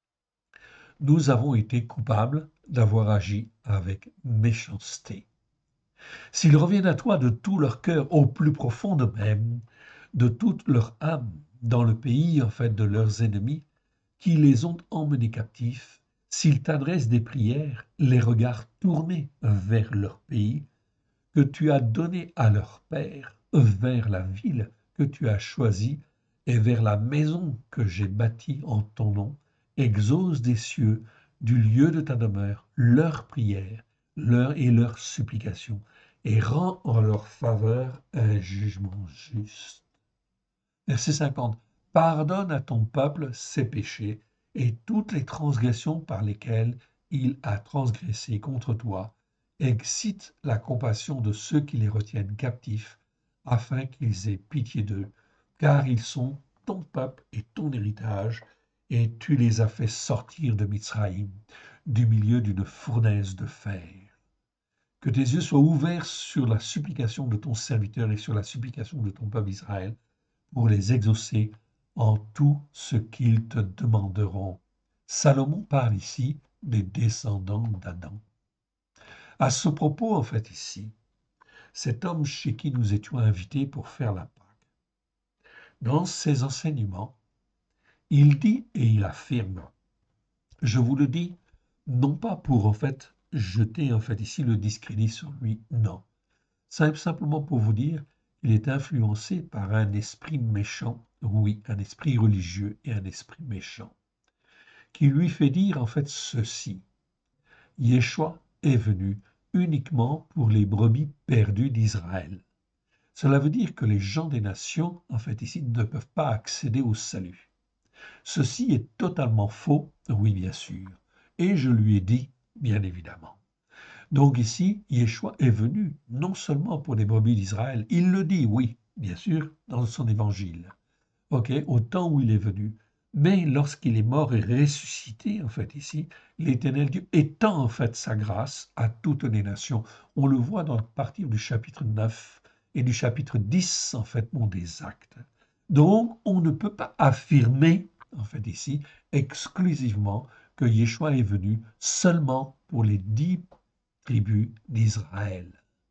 Nous avons été coupables d'avoir agi avec méchanceté. S'ils reviennent à toi de tout leur cœur, au plus profond d'eux-mêmes, de toute leur âme, dans le pays en fait de leurs ennemis, qui les ont emmenés captifs, s'ils t'adressent des prières, les regards tournés vers leur pays, que tu as donné à leur père, vers la ville que tu as choisie et vers la maison que j'ai bâtie en ton nom, exauce des cieux, du lieu de ta demeure, leurs prières, leurs supplications, et rends en leur faveur un jugement juste. Verset 50. Pardonne à ton peuple ses péchés et toutes les transgressions par lesquelles il a transgressé contre toi. Excite la compassion de ceux qui les retiennent captifs, afin qu'ils aient pitié d'eux, car ils sont ton peuple et ton héritage, et tu les as fait sortir de Mizraïm, du milieu d'une fournaise de fer. Que tes yeux soient ouverts sur la supplication de ton serviteur et sur la supplication de ton peuple Israël, pour les exaucer en tout ce qu'ils te demanderont. Salomon parle ici des descendants d'Adam. À ce propos, en fait, ici, cet homme chez qui nous étions invités pour faire la Pâque, dans ses enseignements, il dit et il affirme, je vous le dis, non pas pour, en fait, jeter, en fait, ici le discrédit sur lui, non. Simplement pour vous dire, il est influencé par un esprit méchant, oui, un esprit religieux et un esprit méchant, qui lui fait dire en fait ceci. Yeshua est venu uniquement pour les brebis perdues d'Israël. Cela veut dire que les gens des nations, en fait ici, ne peuvent pas accéder au salut. Ceci est totalement faux, oui bien sûr, et je lui ai dit, bien évidemment. Donc ici, Yeshua est venu non seulement pour les brebis d'Israël, il le dit, oui, bien sûr, dans son évangile, au temps où il est venu, mais lorsqu'il est mort et ressuscité, en fait, ici, l'Éternel Dieu étend en fait sa grâce à toutes les nations. On le voit à partir du chapitre 9 et du chapitre 10, en fait, des Actes. Donc, on ne peut pas affirmer, en fait, ici, exclusivement que Yeshua est venu seulement pour les 10 tribus d'Israël.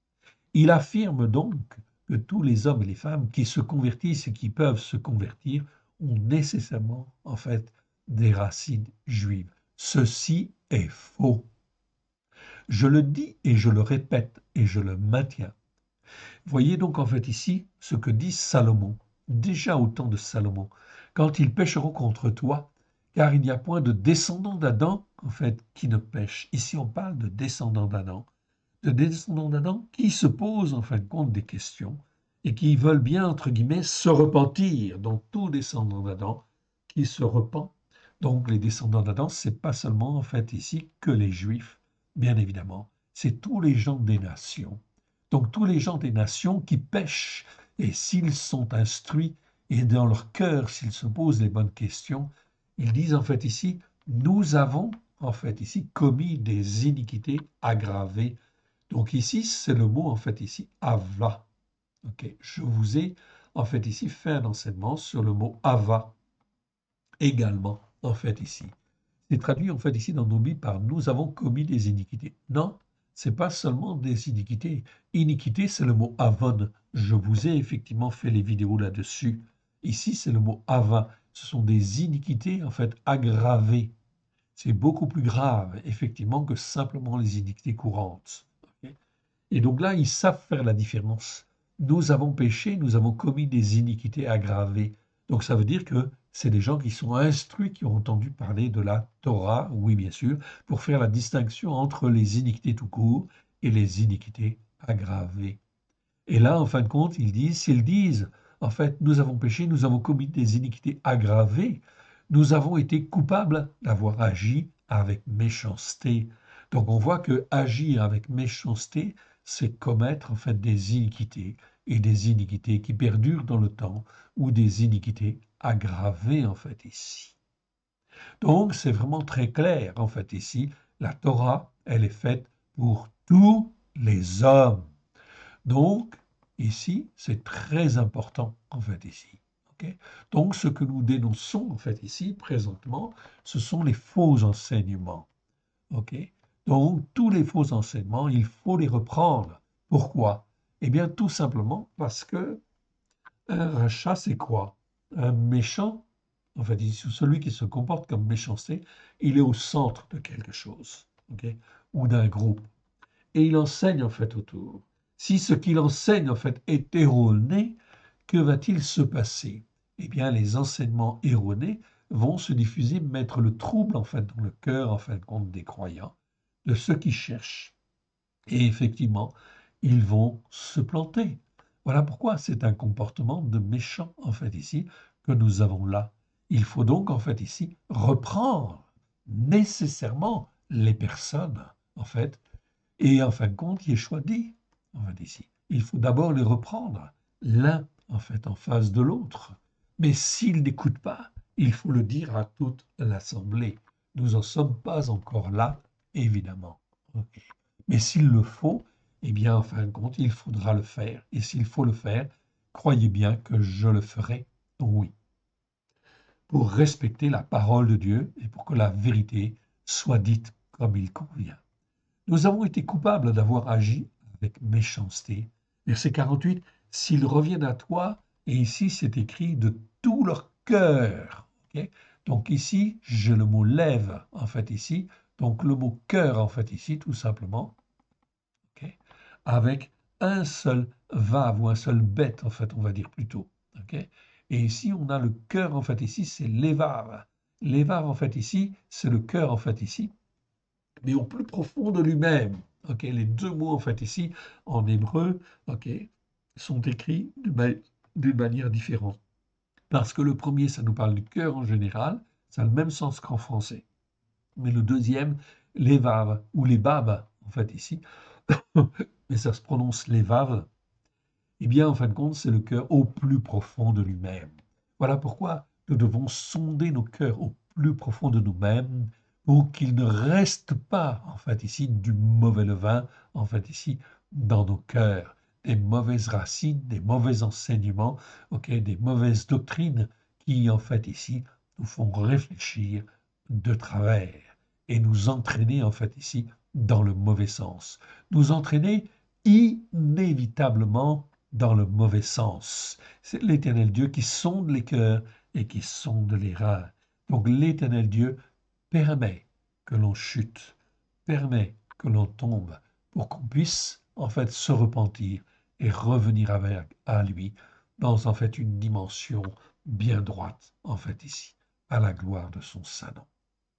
Il affirme donc que tous les hommes et les femmes qui se convertissent et qui peuvent se convertir ont nécessairement, en fait, des racines juives. Ceci est faux. Je le dis et je le répète et je le maintiens. Voyez donc en fait ici ce que dit Salomon, déjà au temps de Salomon, quand ils pécheront contre toi, car il n'y a point de descendant d'Adam, en fait, qui ne pêche. Ici, on parle de descendants d'Adam, qui se posent en fin de compte des questions et qui veulent bien, entre guillemets, se repentir. Donc, tout descendant d'Adam qui se repent. Donc, les descendants d'Adam, c'est pas seulement en fait ici que les Juifs, bien évidemment, c'est tous les gens des nations. Donc, tous les gens des nations qui pêchent, et s'ils sont instruits, et dans leur cœur, s'ils se posent les bonnes questions, ils disent en fait ici, nous avons en fait ici commis des iniquités aggravées. Donc ici, c'est le mot en fait ici, ava. Ok, je vous ai en fait ici fait un enseignement sur le mot ava également en fait ici. C'est traduit en fait ici dans nos Bibles par nous avons commis des iniquités. Non, c'est pas seulement des iniquités. Iniquité, c'est le mot avon. Je vous ai effectivement fait les vidéos là-dessus. Ici, c'est le mot ava. Ce sont des iniquités, en fait, aggravées. C'est beaucoup plus grave, effectivement, que simplement les iniquités courantes. Ok. Et donc là, ils savent faire la différence. Nous avons péché, nous avons commis des iniquités aggravées. Donc ça veut dire que c'est des gens qui sont instruits, qui ont entendu parler de la Torah, oui bien sûr, pour faire la distinction entre les iniquités tout court et les iniquités aggravées. Et là, en fin de compte, s'ils disent, en fait, nous avons péché, nous avons commis des iniquités aggravées, nous avons été coupables d'avoir agi avec méchanceté. Donc on voit que agir avec méchanceté, c'est commettre en fait des iniquités, et des iniquités qui perdurent dans le temps, ou des iniquités aggravées en fait ici. Donc c'est vraiment très clair en fait ici, la Torah, elle est faite pour tous les hommes. Donc, ici, c'est très important, en fait, ici. Ok. Donc, ce que nous dénonçons, en fait, ici, présentement, ce sont les faux enseignements. Ok. Donc, tous les faux enseignements, il faut les reprendre. Pourquoi? Eh bien, tout simplement parce que un rachat, c'est quoi? Un méchant, en fait, ici, celui qui se comporte comme méchanceté, il est au centre de quelque chose, ok, ou d'un groupe et il enseigne en fait autour. Si ce qu'il enseigne en fait est erroné, que va-t-il se passer? Eh bien, les enseignements erronés vont se diffuser, mettre le trouble en fait dans le cœur en fin de compte des croyants, de ceux qui cherchent. Et effectivement, ils vont se planter. Voilà pourquoi c'est un comportement de méchant en fait ici que nous avons là. Il faut donc en fait ici reprendre nécessairement les personnes en fait et en fin de compte, Yeshua dit, on va dire ici, il faut d'abord les reprendre, l'un en fait en face de l'autre. Mais s'ils n'écoutent pas, il faut le dire à toute l'assemblée. Nous n'en sommes pas encore là, évidemment. Ok. Mais s'il le faut, eh bien, en fin de compte, il faudra le faire. Et s'il faut le faire, croyez bien que je le ferai, oui, pour respecter la parole de Dieu et pour que la vérité soit dite comme il convient. Nous avons été coupables d'avoir agi avec méchanceté. Verset 48, s'ils reviennent à toi, et ici c'est écrit de tout leur cœur. Ok. Donc ici, j'ai le mot lève en fait ici, donc le mot cœur en fait ici, tout simplement, ok, avec un seul vav ou un seul bête en fait, on va dire plutôt. Ok. Et ici, on a le cœur en fait ici, c'est l'évav. L'évav en fait ici, c'est le cœur en fait ici, mais au plus profond de lui-même. Ok, les deux mots en fait ici en hébreu, ok, sont écrits d'une manière différente. Parce que le premier, ça nous parle du cœur en général, ça a le même sens qu'en français. Mais le deuxième, les vaves ou les babes, en fait ici, mais ça se prononce les vaves, eh bien en fin de compte, c'est le cœur au plus profond de lui-même. Voilà pourquoi nous devons sonder nos cœurs au plus profond de nous-mêmes pour qu'il ne reste pas, en fait, ici, du mauvais levain, en fait, ici, dans nos cœurs, des mauvaises racines, des mauvais enseignements, ok, des mauvaises doctrines qui, en fait, ici, nous font réfléchir de travers et nous entraîner, en fait, ici, dans le mauvais sens. Nous entraîner inévitablement dans le mauvais sens. C'est l'Éternel Dieu qui sonde les cœurs et qui sonde les reins. Donc l'Éternel Dieu permet que l'on chute, permet que l'on tombe pour qu'on puisse en fait se repentir et revenir à lui dans en fait une dimension bien droite en fait ici, à la gloire de son saint nom.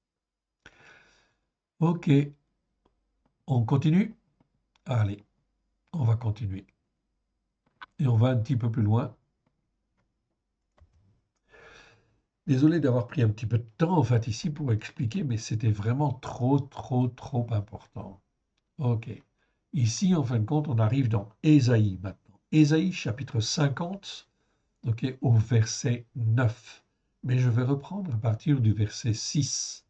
Ok, on continue? Allez, on va continuer. Et on va un petit peu plus loin. Désolé d'avoir pris un petit peu de temps en fait ici pour expliquer, mais c'était vraiment trop important. Ok. Ici, en fin de compte, on arrive dans Ésaïe maintenant. Ésaïe chapitre 50, ok, au verset 9. Mais je vais reprendre à partir du verset 6.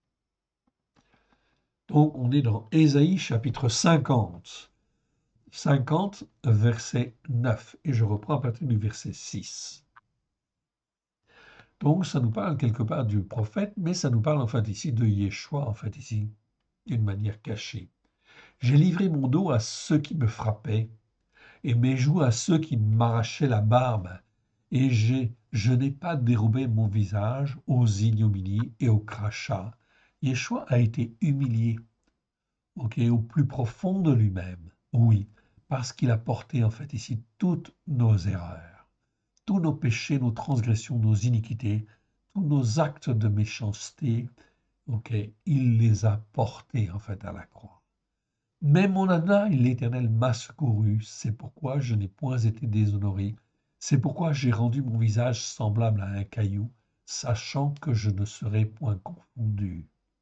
Donc, on est dans Ésaïe chapitre 50. 50, verset 9. Et je reprends à partir du verset 6. Donc, ça nous parle quelque part du prophète, mais ça nous parle en fait ici de Yeshua, en fait ici, d'une manière cachée. J'ai livré mon dos à ceux qui me frappaient, et mes joues à ceux qui m'arrachaient la barbe, et je n'ai pas dérobé mon visage aux ignominies et aux crachats. Yeshua a été humilié, ok, au plus profond de lui-même. Oui, parce qu'il a porté en fait ici toutes nos erreurs, tous nos péchés, nos transgressions, nos iniquités, tous nos actes de méchanceté, ok, il les a portés en fait à la croix. Mais mon Adonai, l'Éternel m'a secouru, c'est pourquoi je n'ai point été déshonoré, c'est pourquoi j'ai rendu mon visage semblable à un caillou, sachant que je ne serai point confondu.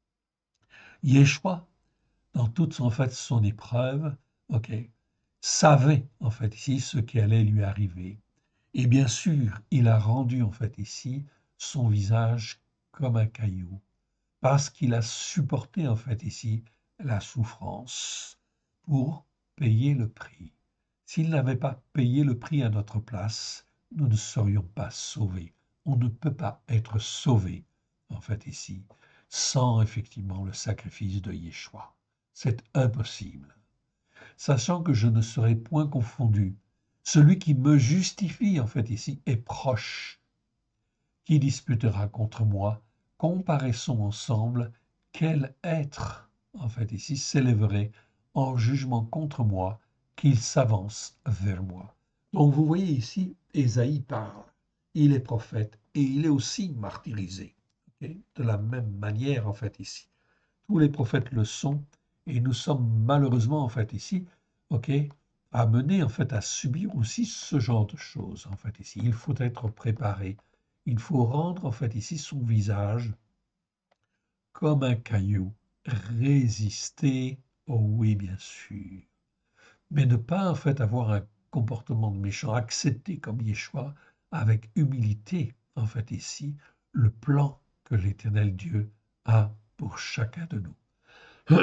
Yeshua, dans toute en fait son épreuve, ok, savait en fait ici ce qui allait lui arriver. Et bien sûr, il a rendu en fait ici son visage comme un caillou, parce qu'il a supporté en fait ici la souffrance pour payer le prix. S'il n'avait pas payé le prix à notre place, nous ne serions pas sauvés. On ne peut pas être sauvé en fait ici sans effectivement le sacrifice de Yeshua. C'est impossible. Sachant que je ne serai point confondu, celui qui me justifie en fait ici est proche. Qui disputera contre moi? Comparaissons ensemble quel être, en fait ici, s'élèverait en jugement contre moi, qu'il s'avance vers moi. Donc vous voyez ici, Ésaïe parle. Il est prophète et il est aussi martyrisé. Okay? De la même manière, en fait, ici. Tous les prophètes le sont et nous sommes malheureusement, en fait, ici, ok, amenés, en fait, à subir aussi ce genre de choses, en fait, ici. Il faut être préparé. Il faut rendre, en fait, ici, son visage comme un caillou. Résister, oh oui, bien sûr. Mais ne pas, en fait, avoir un comportement de méchant, accepter comme Yeshua, avec humilité, en fait, ici, le plan que l'Éternel Dieu a pour chacun de nous.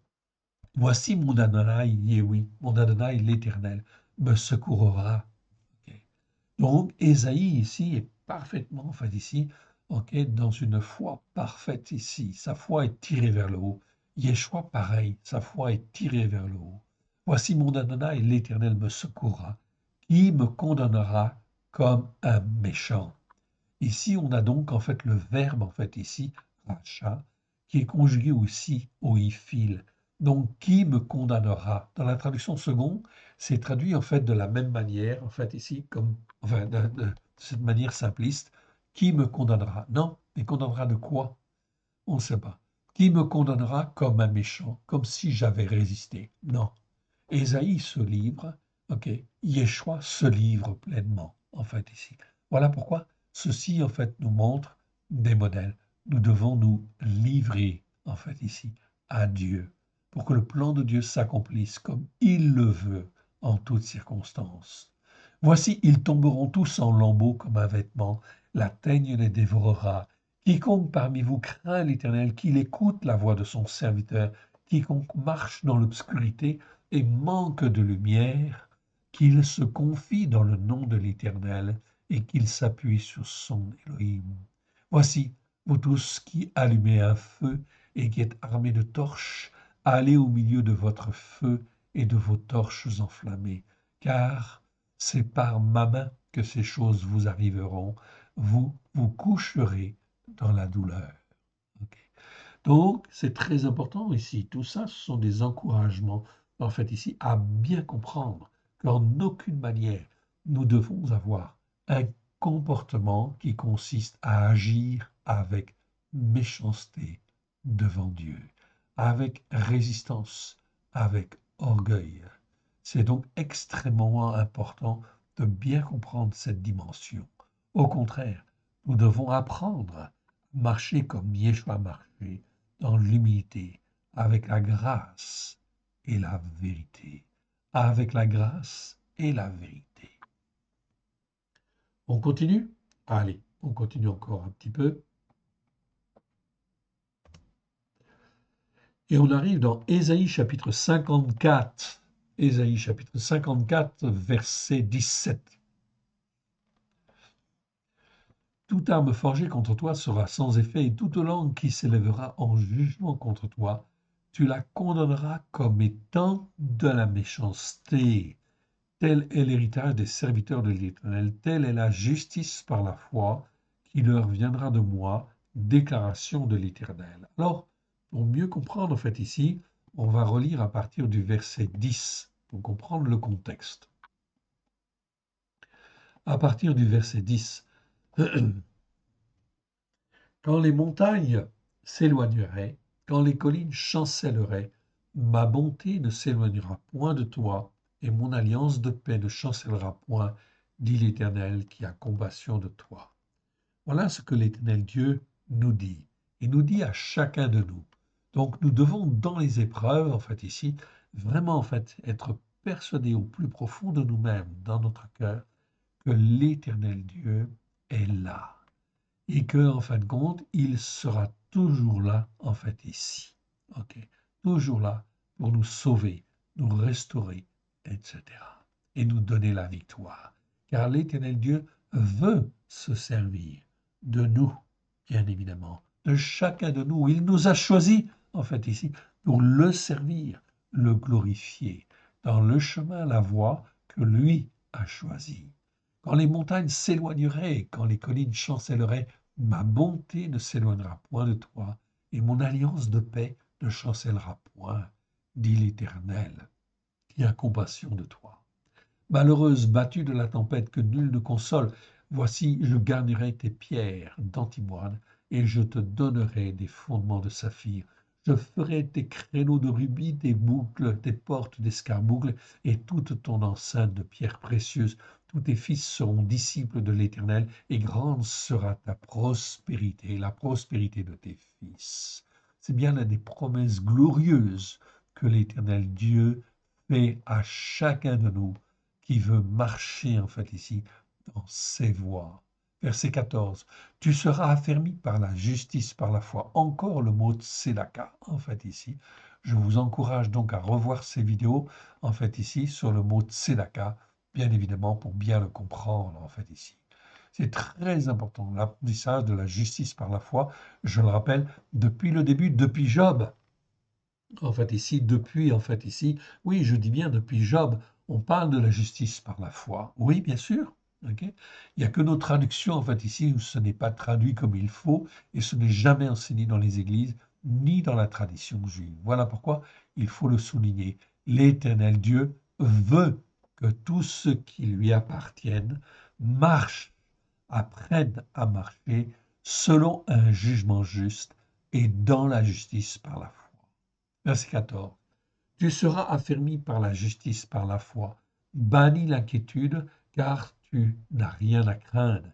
Voici mon Adonai, oui, mon Adonai l'Éternel me secourra. Ok. Donc, Ésaïe ici est parfaitement, en fait, ici, ok, dans une foi parfaite ici. Sa foi est tirée vers le haut. Yeshua, pareil, sa foi est tirée vers le haut. Voici mon Adonai, l'Éternel me secourra. Qui me condamnera comme un méchant? Ici, on a donc, en fait, le verbe, en fait, ici, rachat, qui est conjugué aussi au ifil. Donc, qui me condamnera? Dans la traduction seconde, c'est traduit en fait de la même manière, en fait ici, comme, enfin, de cette manière simpliste. Qui me condamnera? Non, mais condamnera de quoi? On ne sait pas. Qui me condamnera comme un méchant, comme si j'avais résisté? Non. Ésaïe se livre, ok, Yeshua se livre pleinement, en fait ici. Voilà pourquoi ceci, en fait, nous montre des modèles. Nous devons nous livrer, en fait, ici, à Dieu, pour que le plan de Dieu s'accomplisse comme il le veut en toutes circonstances. Voici, ils tomberont tous en lambeaux comme un vêtement, la teigne les dévorera. Quiconque parmi vous craint l'Éternel, qu'il écoute la voix de son serviteur, quiconque marche dans l'obscurité et manque de lumière, qu'il se confie dans le nom de l'Éternel et qu'il s'appuie sur son Elohim. Voici, vous tous qui allumez un feu et qui êtes armés de torches, allez au milieu de votre feu et de vos torches enflammées, car c'est par ma main que ces choses vous arriveront. Vous vous coucherez dans la douleur. Ok. Donc, c'est très important ici. Tout ça, ce sont des encouragements, en fait, ici, à bien comprendre qu'en aucune manière, nous devons avoir un comportement qui consiste à agir avec méchanceté devant Dieu, avec résistance, avec orgueil. C'est donc extrêmement important de bien comprendre cette dimension. Au contraire, nous devons apprendre à marcher comme Yeshua marchait, dans l'humilité, avec la grâce et la vérité. Avec la grâce et la vérité. On continue? Allez, on continue encore un petit peu. Et on arrive dans Ésaïe chapitre 54. Ésaïe chapitre 54, verset 17. Toute arme forgée contre toi sera sans effet, et toute langue qui s'élèvera en jugement contre toi, tu la condamneras comme étant de la méchanceté. tel est l'héritage des serviteurs de l'Éternel, telle est la justice par la foi qui leur viendra de moi, déclaration de l'Éternel. Alors, pour mieux comprendre en fait ici, on va relire à partir du verset 10 pour comprendre le contexte. À partir du verset 10, quand les montagnes s'éloigneraient, quand les collines chancelleraient, ma bonté ne s'éloignera point de toi, et mon alliance de paix ne chancellera point, dit l'Éternel qui a compassion de toi. Voilà ce que l'Éternel Dieu nous dit. Il nous dit à chacun de nous. Donc nous devons, dans les épreuves, en fait ici, vraiment en fait être persuadés au plus profond de nous-mêmes, dans notre cœur, que l'Éternel Dieu est là et que, en fin de compte, il sera toujours là, en fait, ici. OK? Toujours là pour nous sauver, nous restaurer, etc. Et nous donner la victoire. Car l'Éternel Dieu veut se servir de nous, bien évidemment, de chacun de nous. Il nous a choisis, en fait, ici, pour le servir, le glorifier, dans le chemin, la voie que lui a choisie. Quand les montagnes s'éloigneraient, quand les collines chancelleraient, ma bonté ne s'éloignera point de toi, et mon alliance de paix ne chancellera point, dit l'Éternel, qui a compassion de toi. Malheureuse, battue de la tempête que nul ne console, voici, je garnirai tes pierres d'antimoine, et je te donnerai des fondements de saphir. Je ferai tes créneaux de rubis, tes boucles, tes portes d'escarboucles, et toute ton enceinte de pierres précieuses. Tous tes fils seront disciples de l'Éternel, et grande sera ta prospérité, la prospérité de tes fils. C'est bien là des promesses glorieuses que l'Éternel Dieu fait à chacun de nous qui veut marcher en fait ici dans ses voies. Verset 14. Tu seras affermi par la justice, par la foi. Encore le mot tzedaka en fait ici. Je vous encourage donc à revoir ces vidéos en fait ici sur le mot tzedaka, bien évidemment pour bien le comprendre en fait ici. C'est très important, l'apprentissage de la justice par la foi, je le rappelle, depuis le début, depuis Job. En fait, ici, depuis, en fait, ici, oui, je dis bien depuis Job, on parle de la justice par la foi. Oui, bien sûr. Ok. Il n'y a que nos traductions, en fait, ici, où ce n'est pas traduit comme il faut, et ce n'est jamais enseigné dans les églises, ni dans la tradition juive. Voilà pourquoi il faut le souligner. L'Éternel Dieu veut que tous ceux qui lui appartiennent marchent, apprennent à marcher selon un jugement juste et dans la justice par la foi. Verset 14. Tu seras affermi par la justice, par la foi. Bannis l'inquiétude, car tu n'as rien à craindre.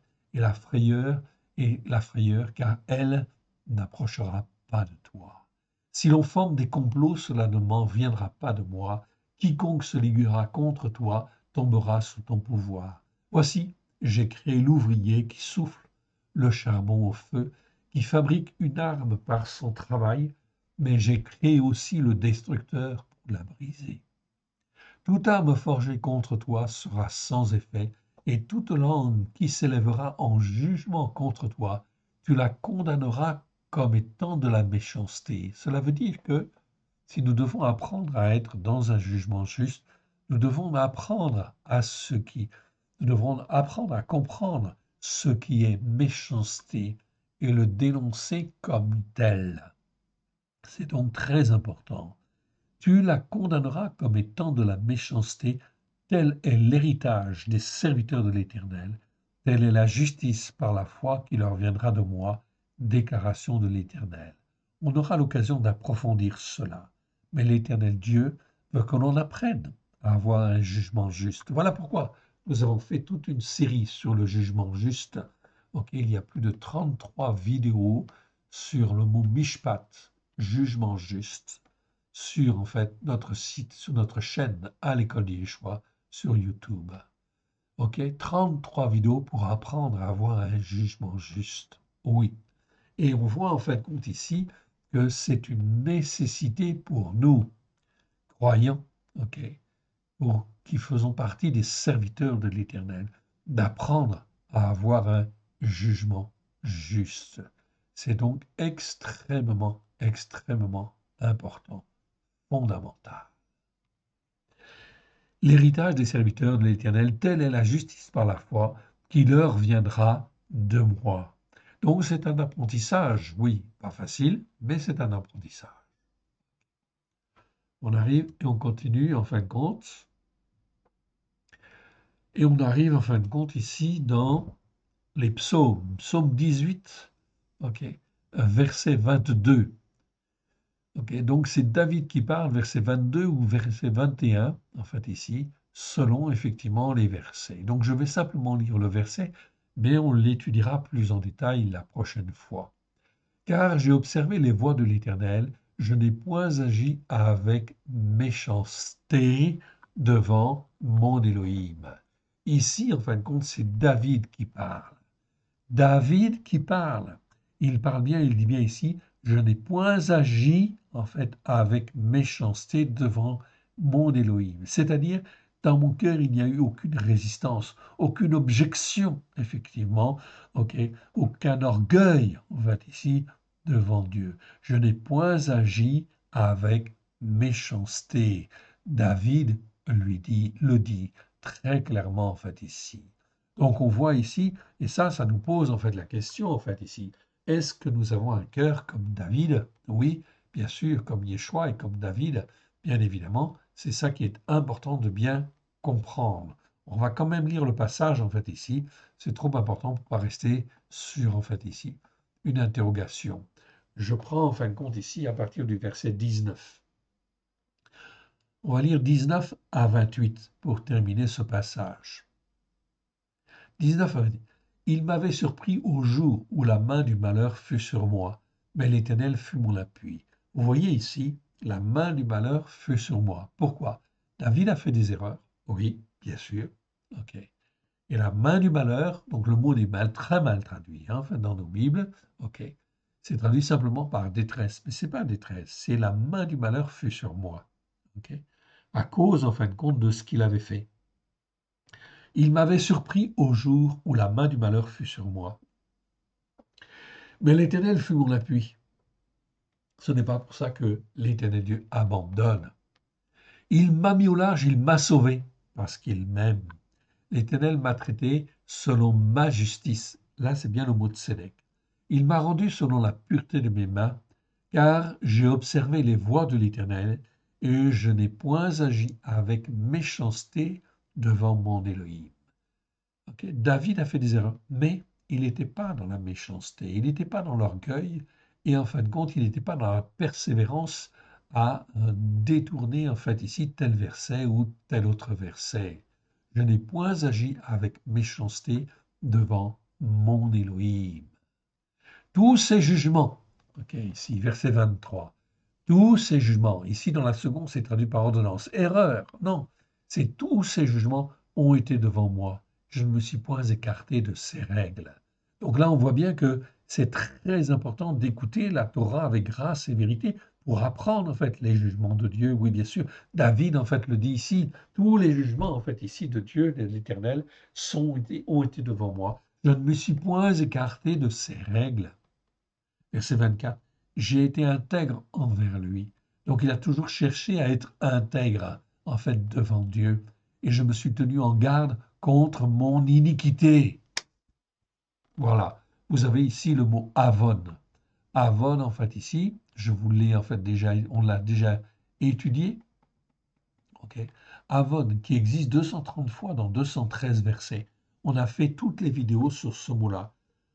Et la frayeur, car elle n'approchera pas de toi. Si l'on forme des complots, cela ne m'en viendra pas de moi. Quiconque se liguera contre toi tombera sous ton pouvoir. Voici, j'ai créé l'ouvrier qui souffle le charbon au feu, qui fabrique une arme par son travail, mais j'ai créé aussi le destructeur pour la briser. Toute arme forgée contre toi sera sans effet, et toute langue qui s'élèvera en jugement contre toi, tu la condamneras comme étant de la méchanceté. Cela veut dire que si nous devons apprendre à être dans un jugement juste, nous devons apprendre à nous devrons apprendre à comprendre ce qui est méchanceté et le dénoncer comme tel. C'est donc très important. Tu la condamneras comme étant de la méchanceté, tel est l'héritage des serviteurs de l'Éternel, telle est la justice par la foi qui leur viendra de moi, déclaration de l'Éternel. On aura l'occasion d'approfondir cela, mais l'Éternel Dieu veut que l'on apprenne à avoir un jugement juste. Voilà pourquoi nous avons fait toute une série sur le jugement juste. Ok, il y a plus de 33 vidéos sur le mot mishpat, jugement juste, sur en fait notre site, sur notre chaîne à l'école de Yeshua sur YouTube. Ok, 33 vidéos pour apprendre à avoir un jugement juste. Oui. Et on voit en fait compte ici que c'est une nécessité pour nous, croyants, ok, pour qui faisons partie des serviteurs de l'Éternel, d'apprendre à avoir un jugement juste. C'est donc extrêmement, extrêmement important, fondamental. l'héritage des serviteurs de l'Éternel, telle est la justice par la foi qui leur viendra de moi. Donc c'est un apprentissage, oui, pas facile, mais c'est un apprentissage. On arrive et on continue en fin de compte. Et on arrive en fin de compte ici dans les psaumes. Psaume 18, ok, verset 22. Ok, donc c'est David qui parle, verset 22 ou verset 21, en fait ici, selon effectivement les versets. Donc je vais simplement lire le verset, mais on l'étudiera plus en détail la prochaine fois. Car j'ai observé les voies de l'Éternel, je n'ai point agi avec méchanceté devant mon Élohim. Ici, en fin de compte, c'est David qui parle. David qui parle. Il parle bien, il dit bien ici, je n'ai point agi, en fait, avec méchanceté devant mon Élohim. C'est-à-dire, dans mon cœur, il n'y a eu aucune résistance, aucune objection, effectivement, ok, aucun orgueil, on va ici, devant Dieu. Je n'ai point agi avec méchanceté. David le dit très clairement, en fait, ici. Donc, on voit ici et ça nous pose en fait la question, en fait, ici. Est-ce que nous avons un cœur comme David? Oui, bien sûr, comme Yeshua et comme David, bien évidemment. C'est ça qui est important de bien comprendre. On va quand même lire le passage, en fait, ici. C'est trop important pour ne pas rester sur, en fait, ici, une interrogation. Je prends, en fin de compte, ici, à partir du verset 19. On va lire 19 à 28 pour terminer ce passage. 19 avait dit, il m'avait surpris au jour où la main du malheur fut sur moi, mais l'Éternel fut mon appui. Vous voyez ici, la main du malheur fut sur moi. Pourquoi? David a fait des erreurs, oui, bien sûr. Ok. Et la main du malheur, donc le mot est mal, très mal traduit, hein, enfin, dans nos Bibles, ok. C'est traduit simplement par détresse, mais c'est pas détresse, c'est la main du malheur fut sur moi, ok. À cause, en fin de compte, de ce qu'il avait fait. Il m'avait surpris au jour où la main du malheur fut sur moi. Mais l'Éternel fut mon appui. Ce n'est pas pour ça que l'Éternel Dieu abandonne. Il m'a mis au large, il m'a sauvé, parce qu'il m'aime. L'Éternel m'a traité selon ma justice. Là, c'est bien le mot de Sédec. Il m'a rendu selon la pureté de mes mains, car j'ai observé les voies de l'Éternel, et je n'ai point agi avec méchanceté devant mon Élohim. Okay? David a fait des erreurs, mais il n'était pas dans la méchanceté, il n'était pas dans l'orgueil, et en fin de compte, il n'était pas dans la persévérance à détourner en fait ici tel verset ou tel autre verset. Je n'ai point agi avec méchanceté devant mon Élohim. Tous ces jugements, ok, ici, verset 23, tous ces jugements, ici dans la seconde, c'est traduit par ordonnance. Erreur, non, c'est tous ces jugements ont été devant moi. Je ne me suis point écarté de ces règles. Donc là, on voit bien que c'est très important d'écouter la Torah avec grâce et vérité pour apprendre en fait les jugements de Dieu. Oui, bien sûr, David en fait le dit ici. Tous les jugements en fait ici de Dieu, de l'Éternel, ont été devant moi. Je ne me suis point écarté de ces règles. Verset 24. J'ai été intègre envers lui. Donc il a toujours cherché à être intègre, en fait, devant Dieu. Et je me suis tenu en garde contre mon iniquité. Voilà. Vous avez ici le mot avon. Avon, en fait, ici, je vous l'ai en fait déjà, on l'a déjà étudié. Ok. Avon, qui existe 230 fois dans 213 versets. On a fait toutes les vidéos sur ce mot-là.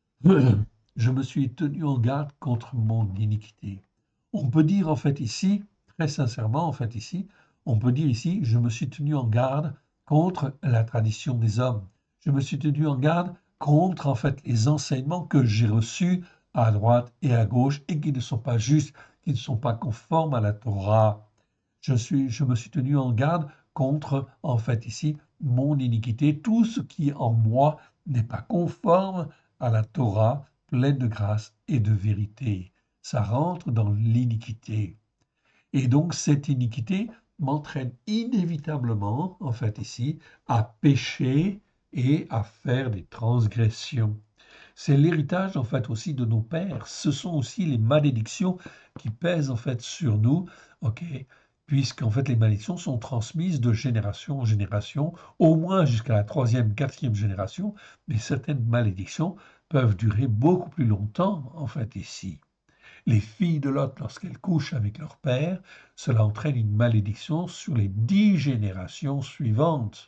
Je me suis tenu en garde contre mon iniquité. On peut dire en fait ici, très sincèrement en fait ici, on peut dire ici, je me suis tenu en garde contre la tradition des hommes. Je me suis tenu en garde contre en fait les enseignements que j'ai reçus à droite et à gauche et qui ne sont pas justes, qui ne sont pas conformes à la Torah. Je me suis tenu en garde contre en fait ici mon iniquité, tout ce qui en moi n'est pas conforme à la Torah pleine de grâce et de vérité. Ça rentre dans l'iniquité. Et donc cette iniquité m'entraîne inévitablement, en fait ici, à pécher et à faire des transgressions. C'est l'héritage en fait aussi de nos pères. Ce sont aussi les malédictions qui pèsent en fait sur nous, ok, puisqu'en fait les malédictions sont transmises de génération en génération, au moins jusqu'à la troisième, quatrième génération, mais certaines malédictions peuvent durer beaucoup plus longtemps, en fait, ici. Les filles de Lot, lorsqu'elles couchent avec leur père, cela entraîne une malédiction sur les 10 générations suivantes.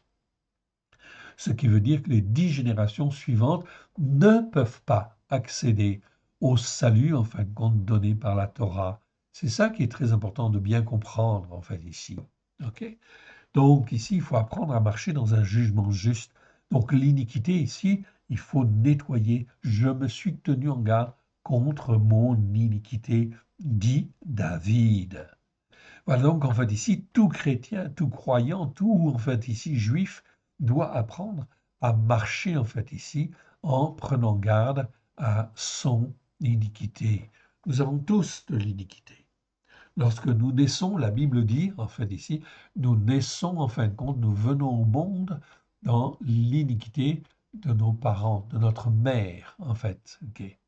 Ce qui veut dire que les 10 générations suivantes ne peuvent pas accéder au salut, en fin de compte, donné par la Torah. C'est ça qui est très important de bien comprendre, en fait, ici. OK? Donc, ici, il faut apprendre à marcher dans un jugement juste. Donc, l'iniquité, ici, il faut nettoyer. Je me suis tenu en garde contre mon iniquité, dit David. Voilà donc, en fait, ici, tout chrétien, tout croyant, tout, en fait, ici, juif, doit apprendre à marcher, en fait, ici, en prenant garde à son iniquité. Nous avons tous de l'iniquité. Lorsque nous naissons, la Bible dit, en fait, ici, nous naissons, en fin de compte, nous venons au monde dans l'iniquité de nos parents, de notre mère, en fait. Okay.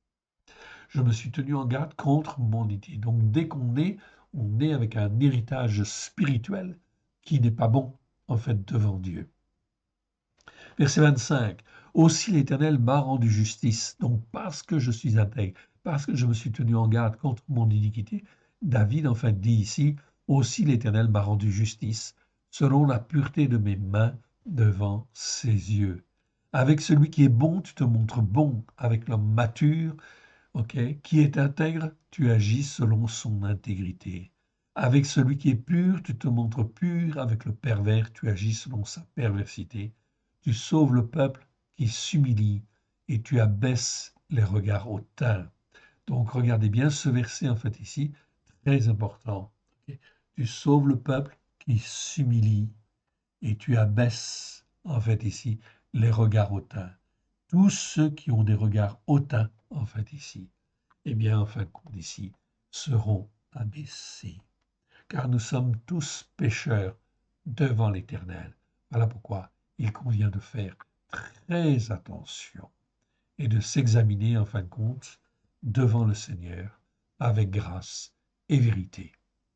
Je me suis tenu en garde contre mon iniquité. Donc, dès qu'on est, on est avec un héritage spirituel qui n'est pas bon, en fait, devant Dieu. Verset 25. Aussi l'Éternel m'a rendu justice. Donc, parce que je suis intègre, parce que je me suis tenu en garde contre mon iniquité, David, en fait, dit ici, aussi l'Éternel m'a rendu justice, selon la pureté de mes mains devant ses yeux. Avec celui qui est bon, tu te montres bon. Avec l'homme mature, ok, qui est intègre, tu agis selon son intégrité. Avec celui qui est pur, tu te montres pur. Avec le pervers, tu agis selon sa perversité. Tu sauves le peuple qui s'humilie et tu abaisses les regards hautains. Donc regardez bien ce verset en fait ici, très important. Ok. Tu sauves le peuple qui s'humilie et tu abaisses en fait ici les regards hautains. Tous ceux qui ont des regards hautains en fait ici, eh bien en fin de compte ici, seront abaissés. Car nous sommes tous pécheurs devant l'Éternel. Voilà pourquoi il convient de faire très attention et de s'examiner en fin de compte devant le Seigneur avec grâce et vérité.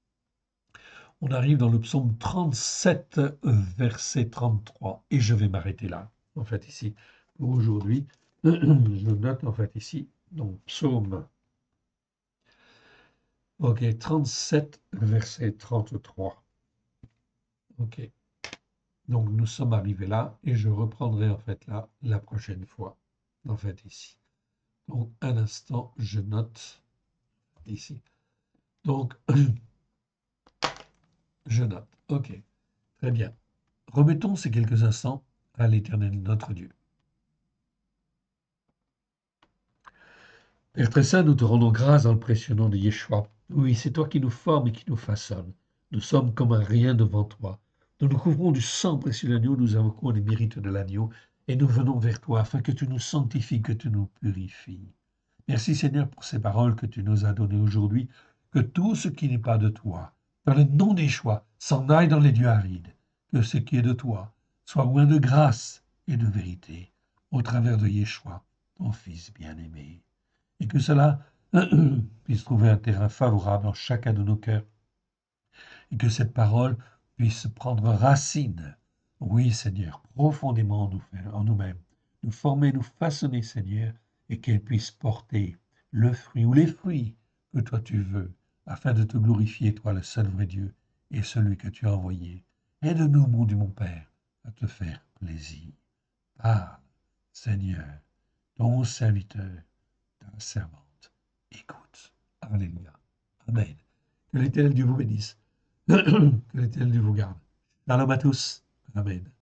On arrive dans le psaume 37, verset 33, et je vais m'arrêter là, en fait, ici, pour aujourd'hui. Je note, en fait, ici, donc, psaume, ok, 37, verset 33. Ok, donc nous sommes arrivés là, et je reprendrai, en fait, là, la prochaine fois, en fait, ici. Donc, un instant, je note ici. Donc, je note. Ok, très bien. Remettons ces quelques instants à l'Éternel notre Dieu. Père très saint, nous te rendons grâce dans le précieux nom de Yeshua. Oui, c'est toi qui nous formes et qui nous façonnes. Nous sommes comme un rien devant toi. Nous nous couvrons du sang précieux de l'agneau, nous invoquons les mérites de l'agneau et nous venons vers toi afin que tu nous sanctifies, que tu nous purifies. Merci Seigneur pour ces paroles que tu nous as données aujourd'hui, que tout ce qui n'est pas de toi, dans le nom des choix, s'en aille dans les lieux arides, que ce qui est de toi soit loin de grâce et de vérité, au travers de Yeshua, ton Fils bien-aimé. Et que cela puisse trouver un terrain favorable dans chacun de nos cœurs, et que cette parole puisse prendre racine, oui Seigneur, profondément en nous-mêmes, nous former, nous façonner Seigneur, et qu'elle puisse porter le fruit ou les fruits que toi tu veux, afin de te glorifier, toi le seul vrai Dieu, et celui que tu as envoyé. Aide-nous, mon Dieu, mon Père, à te faire plaisir. Parle, Seigneur, ton serviteur, ta servante, écoute. Alléluia. Amen. Que l'Éternel Dieu vous bénisse. Que l'Éternel Dieu vous garde. Shalom à tous. Amen.